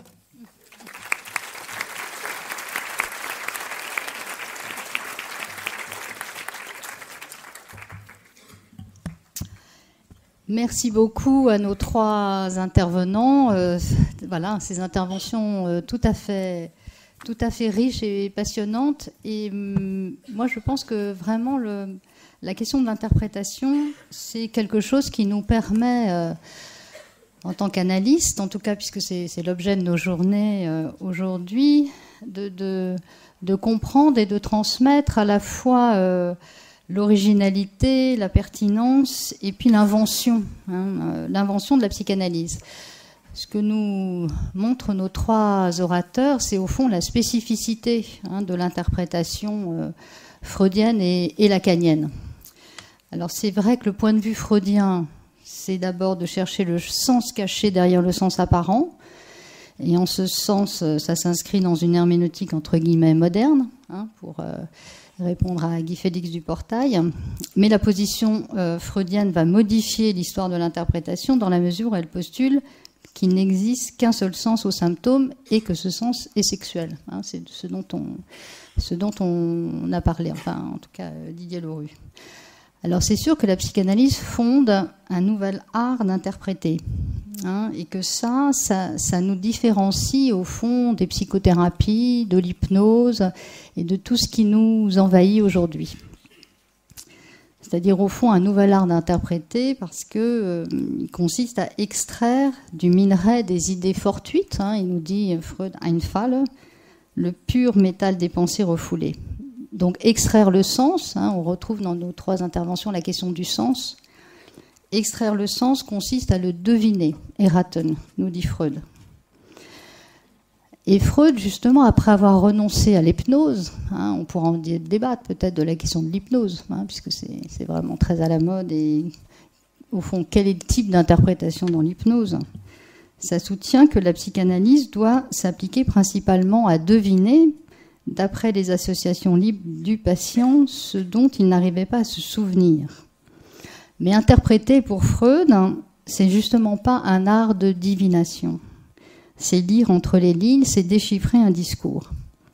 Merci beaucoup à nos trois intervenants. Voilà, ces interventions tout à fait riches et passionnantes. Et moi, je pense que vraiment, la question de l'interprétation, c'est quelque chose qui nous permet, en tant qu'analystes, en tout cas, puisque c'est l'objet de nos journées aujourd'hui, de comprendre et de transmettre à la fois l'originalité, la pertinence et puis l'invention, l'invention de la psychanalyse. Ce que nous montrent nos trois orateurs, c'est au fond la spécificité de l'interprétation freudienne et lacanienne. Alors c'est vrai que le point de vue freudien, c'est d'abord de chercher le sens caché derrière le sens apparent. Et en ce sens, ça s'inscrit dans une herméneutique entre guillemets moderne, pour répondre à Guy Félix Duportail. Mais la position freudienne va modifier l'histoire de l'interprétation dans la mesure où elle postule qu'il n'existe qu'un seul sens au symptôme et que ce sens est sexuel. Hein, c'est ce dont on a parlé, enfin en tout cas Didier Lorue. Alors c'est sûr que la psychanalyse fonde un nouvel art d'interpréter, hein, et que ça nous différencie au fond des psychothérapies, de l'hypnose et de tout ce qui nous envahit aujourd'hui. C'est-à-dire au fond un nouvel art d'interpréter parce que il consiste à extraire du minerai des idées fortuites, hein, il nous dit Freud, Einfall, le pur métal des pensées refoulées. Donc extraire le sens, hein, on retrouve dans nos 3 interventions la question du sens. Extraire le sens consiste à le deviner, erraten, nous dit Freud. Et Freud, justement, après avoir renoncé à l'hypnose, hein, on pourra en débattre peut-être de la question de l'hypnose, hein, puisque c'est vraiment très à la mode, et au fond, quel est le type d'interprétation dans l'hypnose ? Ça soutient que la psychanalyse doit s'appliquer principalement à deviner, d'après les associations libres du patient, ce dont il n'arrivait pas à se souvenir. Mais interpréter pour Freud, c'est justement pas un art de divination. C'est lire entre les lignes, c'est déchiffrer un discours.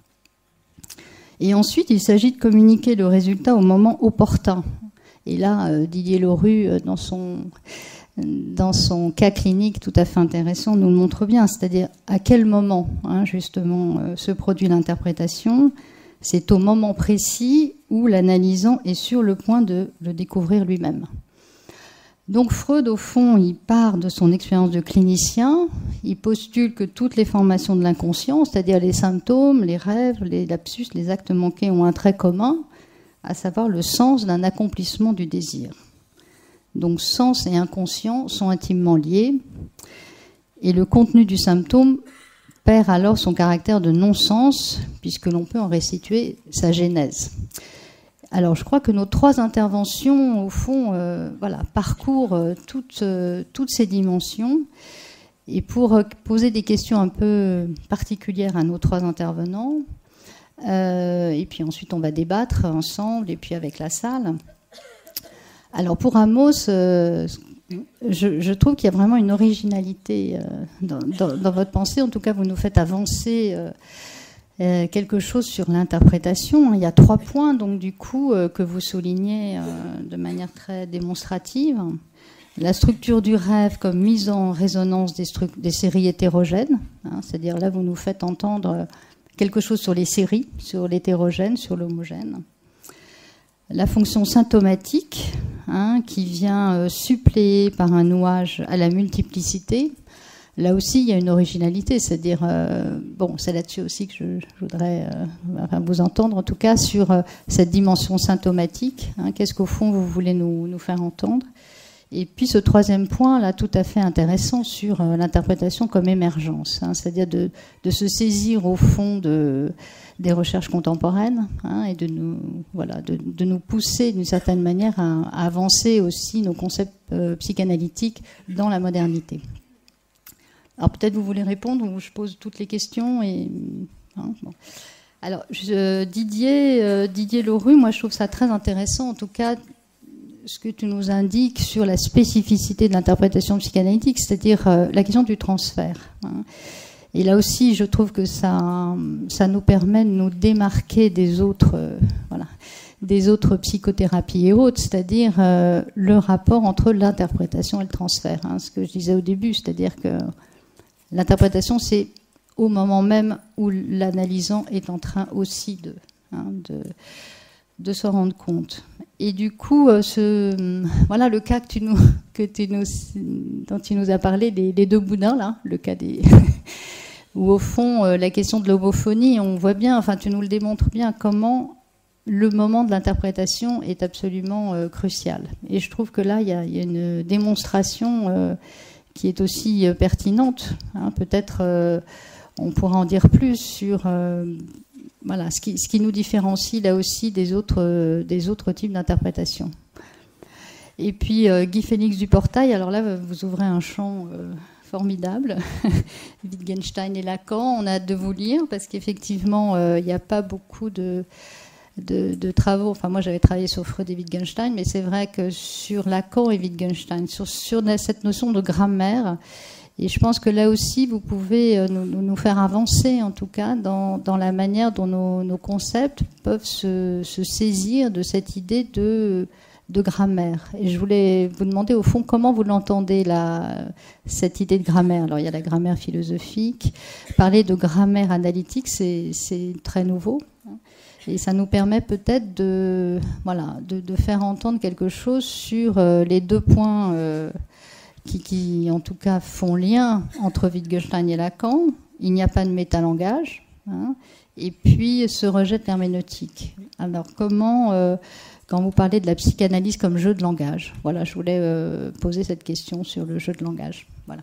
Et ensuite, il s'agit de communiquer le résultat au moment opportun. Et là, Didier Lorue, dans son cas clinique tout à fait intéressant, nous le montre bien, c'est-à-dire à quel moment, hein, justement, se produit l'interprétation. C'est au moment précis où l'analysant est sur le point de le découvrir lui-même. Donc Freud, au fond, il part de son expérience de clinicien, il postule que toutes les formations de l'inconscient, c'est-à-dire les symptômes, les rêves, les lapsus, les actes manqués, ont un trait commun, à savoir le sens d'un accomplissement du désir. Donc sens et inconscient sont intimement liés, et le contenu du symptôme perd alors son caractère de non-sens, puisque l'on peut en restituer sa genèse. Alors je crois que nos 3 interventions, au fond, parcourent toutes ces dimensions. Et pour poser des questions un peu particulières à nos 3 intervenants, et puis ensuite on va débattre ensemble, et puis avec la salle. Alors pour Amos, je trouve qu'il y a vraiment une originalité dans votre pensée. En tout cas, vous nous faites avancer quelque chose sur l'interprétation. Il y a 3 points, donc du coup, que vous soulignez de manière très démonstrative. La structure du rêve comme mise en résonance des séries hétérogènes, hein, c'est-à-dire là, vous nous faites entendre quelque chose sur les séries, sur l'hétérogène, sur l'homogène. La fonction symptomatique, hein, qui vient suppléer par un nouage à la multiplicité. Là aussi, il y a une originalité, c'est-à-dire, c'est là-dessus aussi que je voudrais vous entendre, en tout cas, sur cette dimension symptomatique. Hein, qu'est-ce qu'au fond, vous voulez nous faire entendre ? Et puis ce 3e point, là, tout à fait intéressant, sur l'interprétation comme émergence, hein, c'est-à-dire de se saisir, au fond, des recherches contemporaines, hein, et de nous pousser, d'une certaine manière, à avancer aussi nos concepts psychanalytiques dans la modernité. Alors peut-être vous voulez répondre ou je pose toutes les questions et bon. Alors Didier Lorue, moi je trouve ça très intéressant, en tout cas ce que tu nous indiques sur la spécificité de l'interprétation psychanalytique, c'est-à-dire la question du transfert. Hein. Et là aussi, je trouve que ça nous permet de nous démarquer des autres psychothérapies et autres, c'est-à-dire le rapport entre l'interprétation et le transfert. Hein, ce que je disais au début, c'est-à-dire que l'interprétation, c'est au moment même où l'analysant est en train aussi de se rendre compte. Et du coup, le cas dont tu nous as parlé, les 2 boudins, là, le cas des... où au fond, la question de l'homophonie, on voit bien, enfin tu nous le démontres bien, comment le moment de l'interprétation est absolument crucial. Et je trouve que là, il y a une démonstration qui est aussi pertinente. Hein. Peut-être on pourra en dire plus sur ce qui nous différencie là aussi des autres types d'interprétation. Et puis Guy Félix Duportail, alors là vous ouvrez un champ formidable, Wittgenstein et Lacan, on a hâte de vous lire parce qu'effectivement il n'y a pas beaucoup de de travaux. Enfin, moi, j'avais travaillé sur Freud et Wittgenstein, mais c'est vrai que sur Lacan et Wittgenstein, sur cette notion de grammaire, et je pense que là aussi, vous pouvez nous faire avancer, en tout cas, dans la manière dont nos concepts peuvent se saisir de cette idée de grammaire. Et je voulais vous demander, au fond, comment vous l'entendez, cette idée de grammaire. Alors, il y a la grammaire philosophique. Parler de grammaire analytique, c'est très nouveau. Et ça nous permet peut-être de faire entendre quelque chose sur les deux points qui, en tout cas, font lien entre Wittgenstein et Lacan. Il n'y a pas de métalangage, hein, et puis ce rejet de l'herméneutique. Alors, comment, quand vous parlez de la psychanalyse comme jeu de langage, voilà, je voulais poser cette question sur le jeu de langage. Voilà.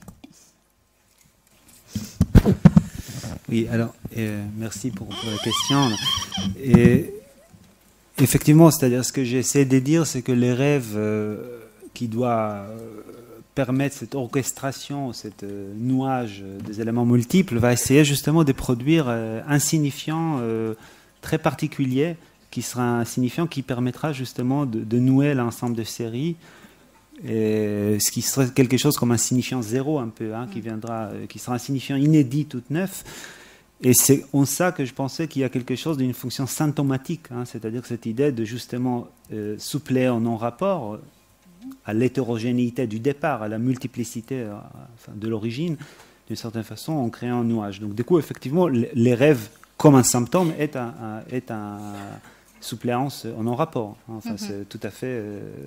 Oui, alors, merci pour la question. Et effectivement, c'est-à-dire ce que j'essaie de dire, c'est que les rêves qui doivent permettre cette orchestration, cette nouage des éléments multiples, va essayer justement de produire un signifiant très particulier, qui sera un signifiant qui permettra justement de nouer l'ensemble de séries. Et ce qui serait quelque chose comme un signifiant zéro un peu, hein, qui sera un signifiant inédit, tout neuf. Et c'est en ça que je pensais qu'il y a quelque chose d'une fonction symptomatique, hein, c'est-à-dire cette idée de justement suppléer en non-rapport à l'hétérogénéité du départ, à la multiplicité de l'origine, d'une certaine façon, en créant un nuage. Donc du coup, effectivement, les rêves comme un symptôme est un suppléance en non-rapport. Enfin, c'est tout à fait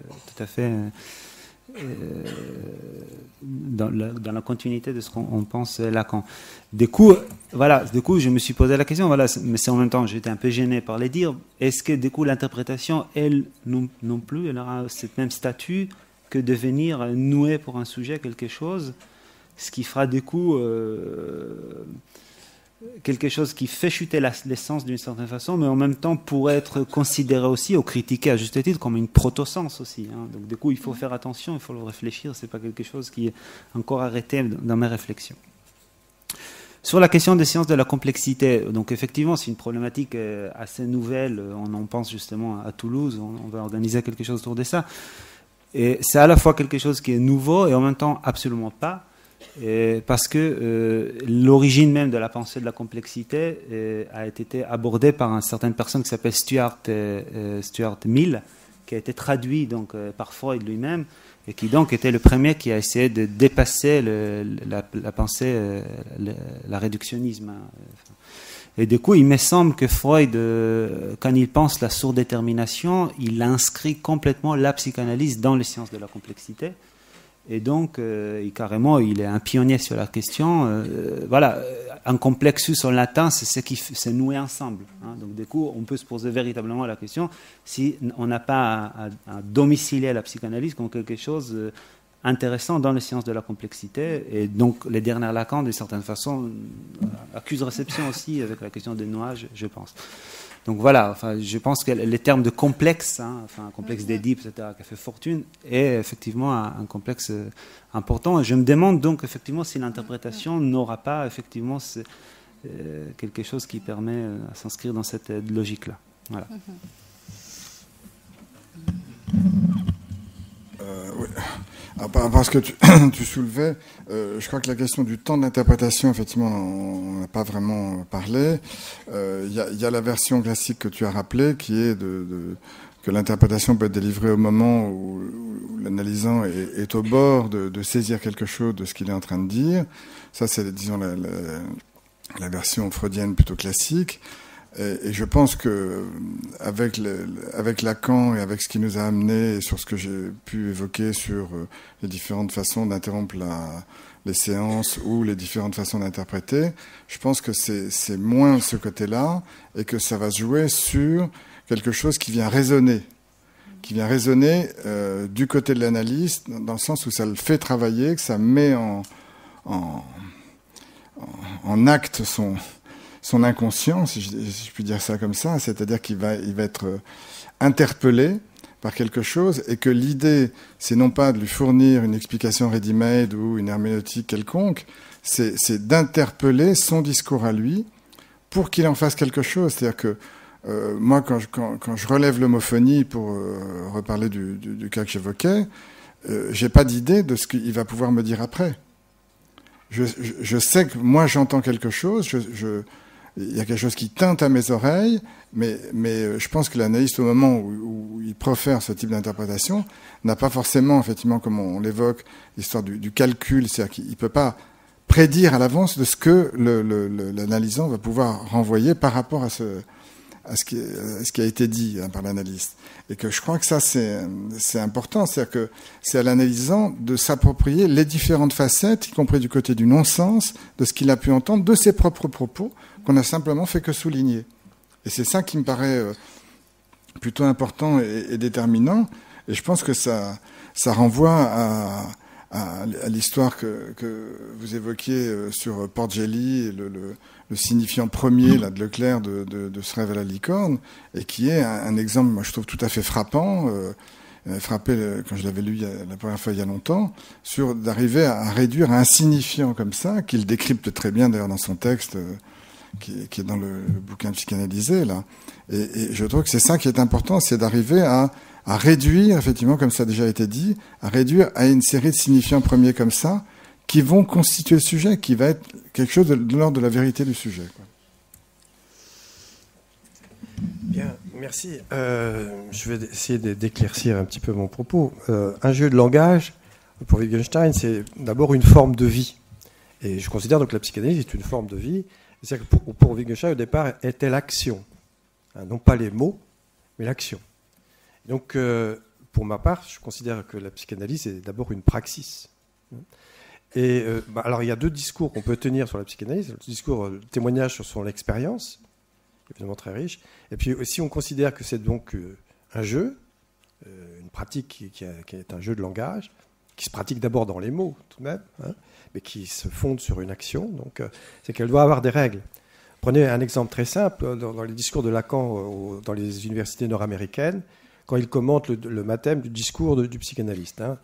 dans la continuité de ce qu'on pense Lacan. Du coup, je me suis posé la question, mais c'est en même temps, j'étais un peu gêné par les dire, est-ce que du coup l'interprétation, elle non plus, elle aura ce même statut que de venir nouer pour un sujet quelque chose, ce qui fera du coup quelque chose qui fait chuter l'essence d'une certaine façon, mais en même temps pourrait être considéré aussi, ou critiqué à juste titre, comme une proto-sens aussi. Hein. Donc du coup, il faut faire attention, il faut le réfléchir, c'est pas quelque chose qui est encore arrêté dans mes réflexions. Sur la question des sciences de la complexité, donc effectivement, c'est une problématique assez nouvelle, on en pense justement à Toulouse, on va organiser quelque chose autour de ça, et c'est à la fois quelque chose qui est nouveau et en même temps absolument pas, parce que l'origine même de la pensée de la complexité a été abordée par une certaine personne qui s'appelle Stuart Mill, qui a été traduit donc, par Freud lui-même, et qui donc était le premier qui a essayé de dépasser la pensée, la réductionnisme. Et du coup, il me semble que Freud, quand il pense la surdétermination, il inscrit complètement la psychanalyse dans les sciences de la complexité. Et donc, carrément, il est un pionnier sur la question. Un complexus en latin, c'est ce qui c'est noué ensemble. Hein. Donc, du coup, on peut se poser véritablement la question si on n'a pas à domicilier la psychanalyse comme quelque chose intéressant dans les sciences de la complexité. Et donc, les derniers Lacan, d'une certaine façon, accusent réception aussi avec la question des nouages, je pense. Donc voilà, enfin, je pense que les termes de complexe, hein, enfin, un complexe d'Édipe, etc., qui a fait fortune, est effectivement un complexe important. Et je me demande donc effectivement si l'interprétation n'aura pas effectivement quelque chose qui permet à s'inscrire dans cette logique-là. Voilà. Oui. Alors, par rapport à ce que tu soulevais, je crois que la question du temps d'interprétation, effectivement, on n'a pas vraiment parlé. Il y a la version classique que tu as rappelée, qui est que l'interprétation peut être délivrée au moment où l'analysant est au bord de saisir quelque chose de ce qu'il est en train de dire. Ça, c'est, disons, la version freudienne plutôt classique. Et je pense que avec Lacan et avec ce qui nous a amené et sur ce que j'ai pu évoquer sur les différentes façons d'interrompre les séances ou les différentes façons d'interpréter, je pense que c'est moins ce côté-là et que ça va se jouer sur quelque chose qui vient résonner du côté de l'analyste, dans le sens où ça le fait travailler, que ça met en acte son inconscient, si je puis dire ça comme ça, c'est-à-dire qu'il va être interpellé par quelque chose, et que l'idée, c'est non pas de lui fournir une explication ready-made ou une herméneutique quelconque, c'est d'interpeller son discours à lui pour qu'il en fasse quelque chose. C'est-à-dire que moi, quand je relève l'homophonie, pour reparler du cas que j'évoquais, j'ai pas d'idée de ce qu'il va pouvoir me dire après. Je sais que moi, j'entends quelque chose, il y a quelque chose qui teinte à mes oreilles, mais je pense que l'analyste, au moment où il profère ce type d'interprétation, n'a pas forcément, effectivement, comme on l'évoque, l'histoire du calcul, c'est-à-dire qu'il ne peut pas prédire à l'avance de ce que l'analysant va pouvoir renvoyer par rapport à ce qui a été dit par l'analyste. Et que je crois que ça, c'est important. C'est-à-dire que c'est à l'analysant de s'approprier les différentes facettes, y compris du côté du non-sens, de ce qu'il a pu entendre, de ses propres propos, qu'on a simplement fait que souligner. Et c'est ça qui me paraît plutôt important et déterminant. Et je pense que ça renvoie à l'histoire que vous évoquiez sur Port-Gelly, le signifiant premier là, de Leclerc de ce rêve à la licorne, et qui est un exemple, moi, je trouve tout à fait frappant, frappé quand je l'avais lu la première fois il y a longtemps, sur d'arriver à réduire un signifiant comme ça, qu'il décrypte très bien d'ailleurs dans son texte, qui est dans le bouquin psychanalysé, là. Et je trouve que c'est ça qui est important, c'est d'arriver à réduire, effectivement, comme ça a déjà été dit, à réduire à une série de signifiants premiers comme ça, qui vont constituer le sujet, qui va être quelque chose de l'ordre de la vérité du sujet, quoi. Bien, merci. Je vais essayer d'éclaircir un petit peu mon propos. Un jeu de langage, pour Wittgenstein, c'est d'abord une forme de vie. Et je considère donc que la psychanalyse est une forme de vie. C'est-à-dire que pour Wittgenstein, au départ, était l'action. Non pas les mots, mais l'action. Donc, pour ma part, je considère que la psychanalyse est d'abord une praxis. Et alors, il y a deux discours qu'on peut tenir sur la psychanalyse. Le discours, le témoignage sur son expérience, évidemment très riche. Et puis, si on considère que c'est donc un jeu, une pratique qui est un jeu de langage, qui se pratique d'abord dans les mots, tout de même, hein, mais qui se fonde sur une action, donc c'est qu'elle doit avoir des règles. Prenez un exemple très simple, dans les discours de Lacan dans les universités nord-américaines, quand il commente le mathème du discours du psychanalyste. Hein,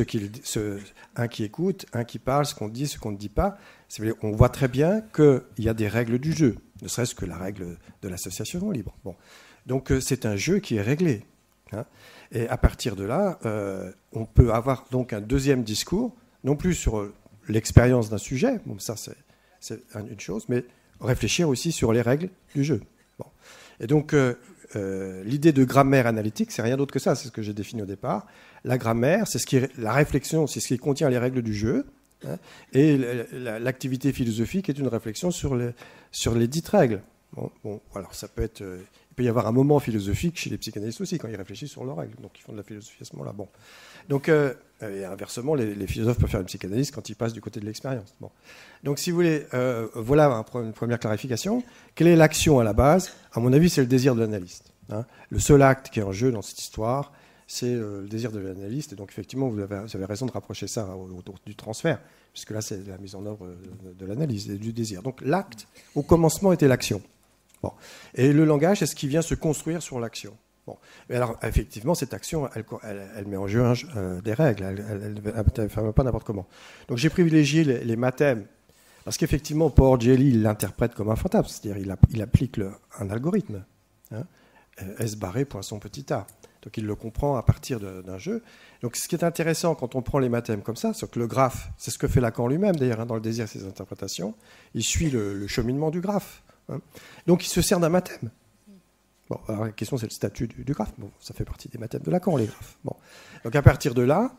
un qui écoute, un qui parle, ce qu'on dit, ce qu'on ne dit pas. On voit très bien qu'il y a des règles du jeu, ne serait-ce que la règle de l'association libre. Bon. Donc c'est un jeu qui est réglé. Hein, et à partir de là, on peut avoir donc un deuxième discours, non plus sur l'expérience d'un sujet, bon, ça c'est une chose, mais réfléchir aussi sur les règles du jeu. Bon. Et donc, l'idée de grammaire analytique, c'est rien d'autre que ça, c'est ce que j'ai défini au départ. La grammaire, la réflexion, c'est ce qui contient les règles du jeu, hein, et l'activité philosophique est une réflexion sur les dites règles. Bon, alors ça peut être... il peut y avoir un moment philosophique chez les psychanalystes aussi, quand ils réfléchissent sur leurs règles, donc ils font de la philosophie à ce moment-là. Bon. Donc, et inversement, les philosophes peuvent faire une psychanalyse quand ils passent du côté de l'expérience. Bon. Donc, si vous voulez, voilà une première clarification. Quelle est l'action à la base ? À mon avis, c'est le désir de l'analyste. Hein. Le seul acte qui est en jeu dans cette histoire, c'est le désir de l'analyste. Et donc, effectivement, vous avez raison de rapprocher ça du transfert, puisque là, c'est la mise en œuvre de l'analyse et du désir. Donc, l'acte, au commencement, était l'action. Bon. Et le langage, c'est ce qui vient se construire sur l'action. Bon. Mais alors, effectivement, cette action, elle met en jeu des règles. Elle ne fait pas n'importe comment. Donc, j'ai privilégié les mathèmes. Parce qu'effectivement, Port-Gelly, il l'interprète comme un fantasme. C'est-à-dire, il applique un algorithme. Hein, S barré, poinçon, petit a. Donc, il le comprend à partir d'un jeu. Donc, ce qui est intéressant quand on prend les mathèmes comme ça, c'est que le graphe, c'est ce que fait Lacan lui-même, d'ailleurs, hein, dans le désir et ses interprétations. Il suit le cheminement du graphe. Hein. Donc, il se sert d'un mathème. Bon, alors la question, c'est le statut du graphe. Bon, ça fait partie des mathèmes de Lacan, les graphes. Bon. Donc, à partir de là,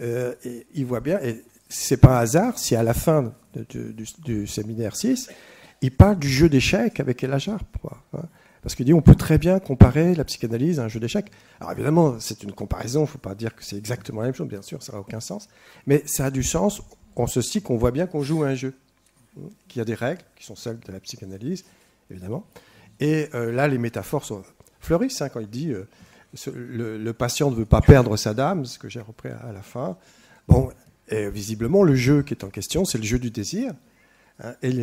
il voit bien, et c'est pas un hasard si à la fin du séminaire 6, il parle du jeu d'échecs avec El Hajar. Hein. Parce qu'il dit on peut très bien comparer la psychanalyse à un jeu d'échecs. Alors évidemment, c'est une comparaison, il ne faut pas dire que c'est exactement la même chose, bien sûr, ça n'a aucun sens. Mais ça a du sens en ceci qu'on voit bien qu'on joue à un jeu, qu'il y a des règles qui sont celles de la psychanalyse, évidemment. Et là, les métaphores fleurissent, hein, quand il dit le patient ne veut pas perdre sa dame, ce que j'ai repris à la fin. Bon, et visiblement, le jeu qui est en question, c'est le jeu du désir. Hein, et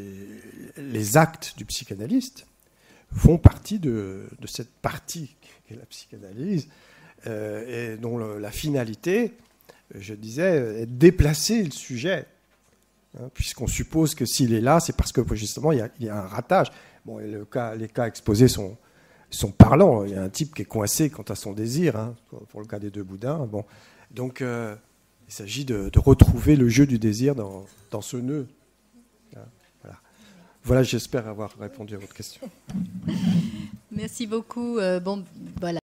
les actes du psychanalyste font partie de cette partie qu'est la psychanalyse, et dont la finalité, je disais, est de déplacer le sujet. Hein, puisqu'on suppose que s'il est là, c'est parce que justement, il y a un ratage. Bon, et les cas exposés sont sont parlants. Il y a un type qui est coincé quant à son désir, hein, pour le cas des deux Bouddhas. Bon. Donc, il s'agit de retrouver le jeu du désir dans ce nœud. Voilà, j'espère avoir répondu à votre question. Merci beaucoup. Bon, voilà.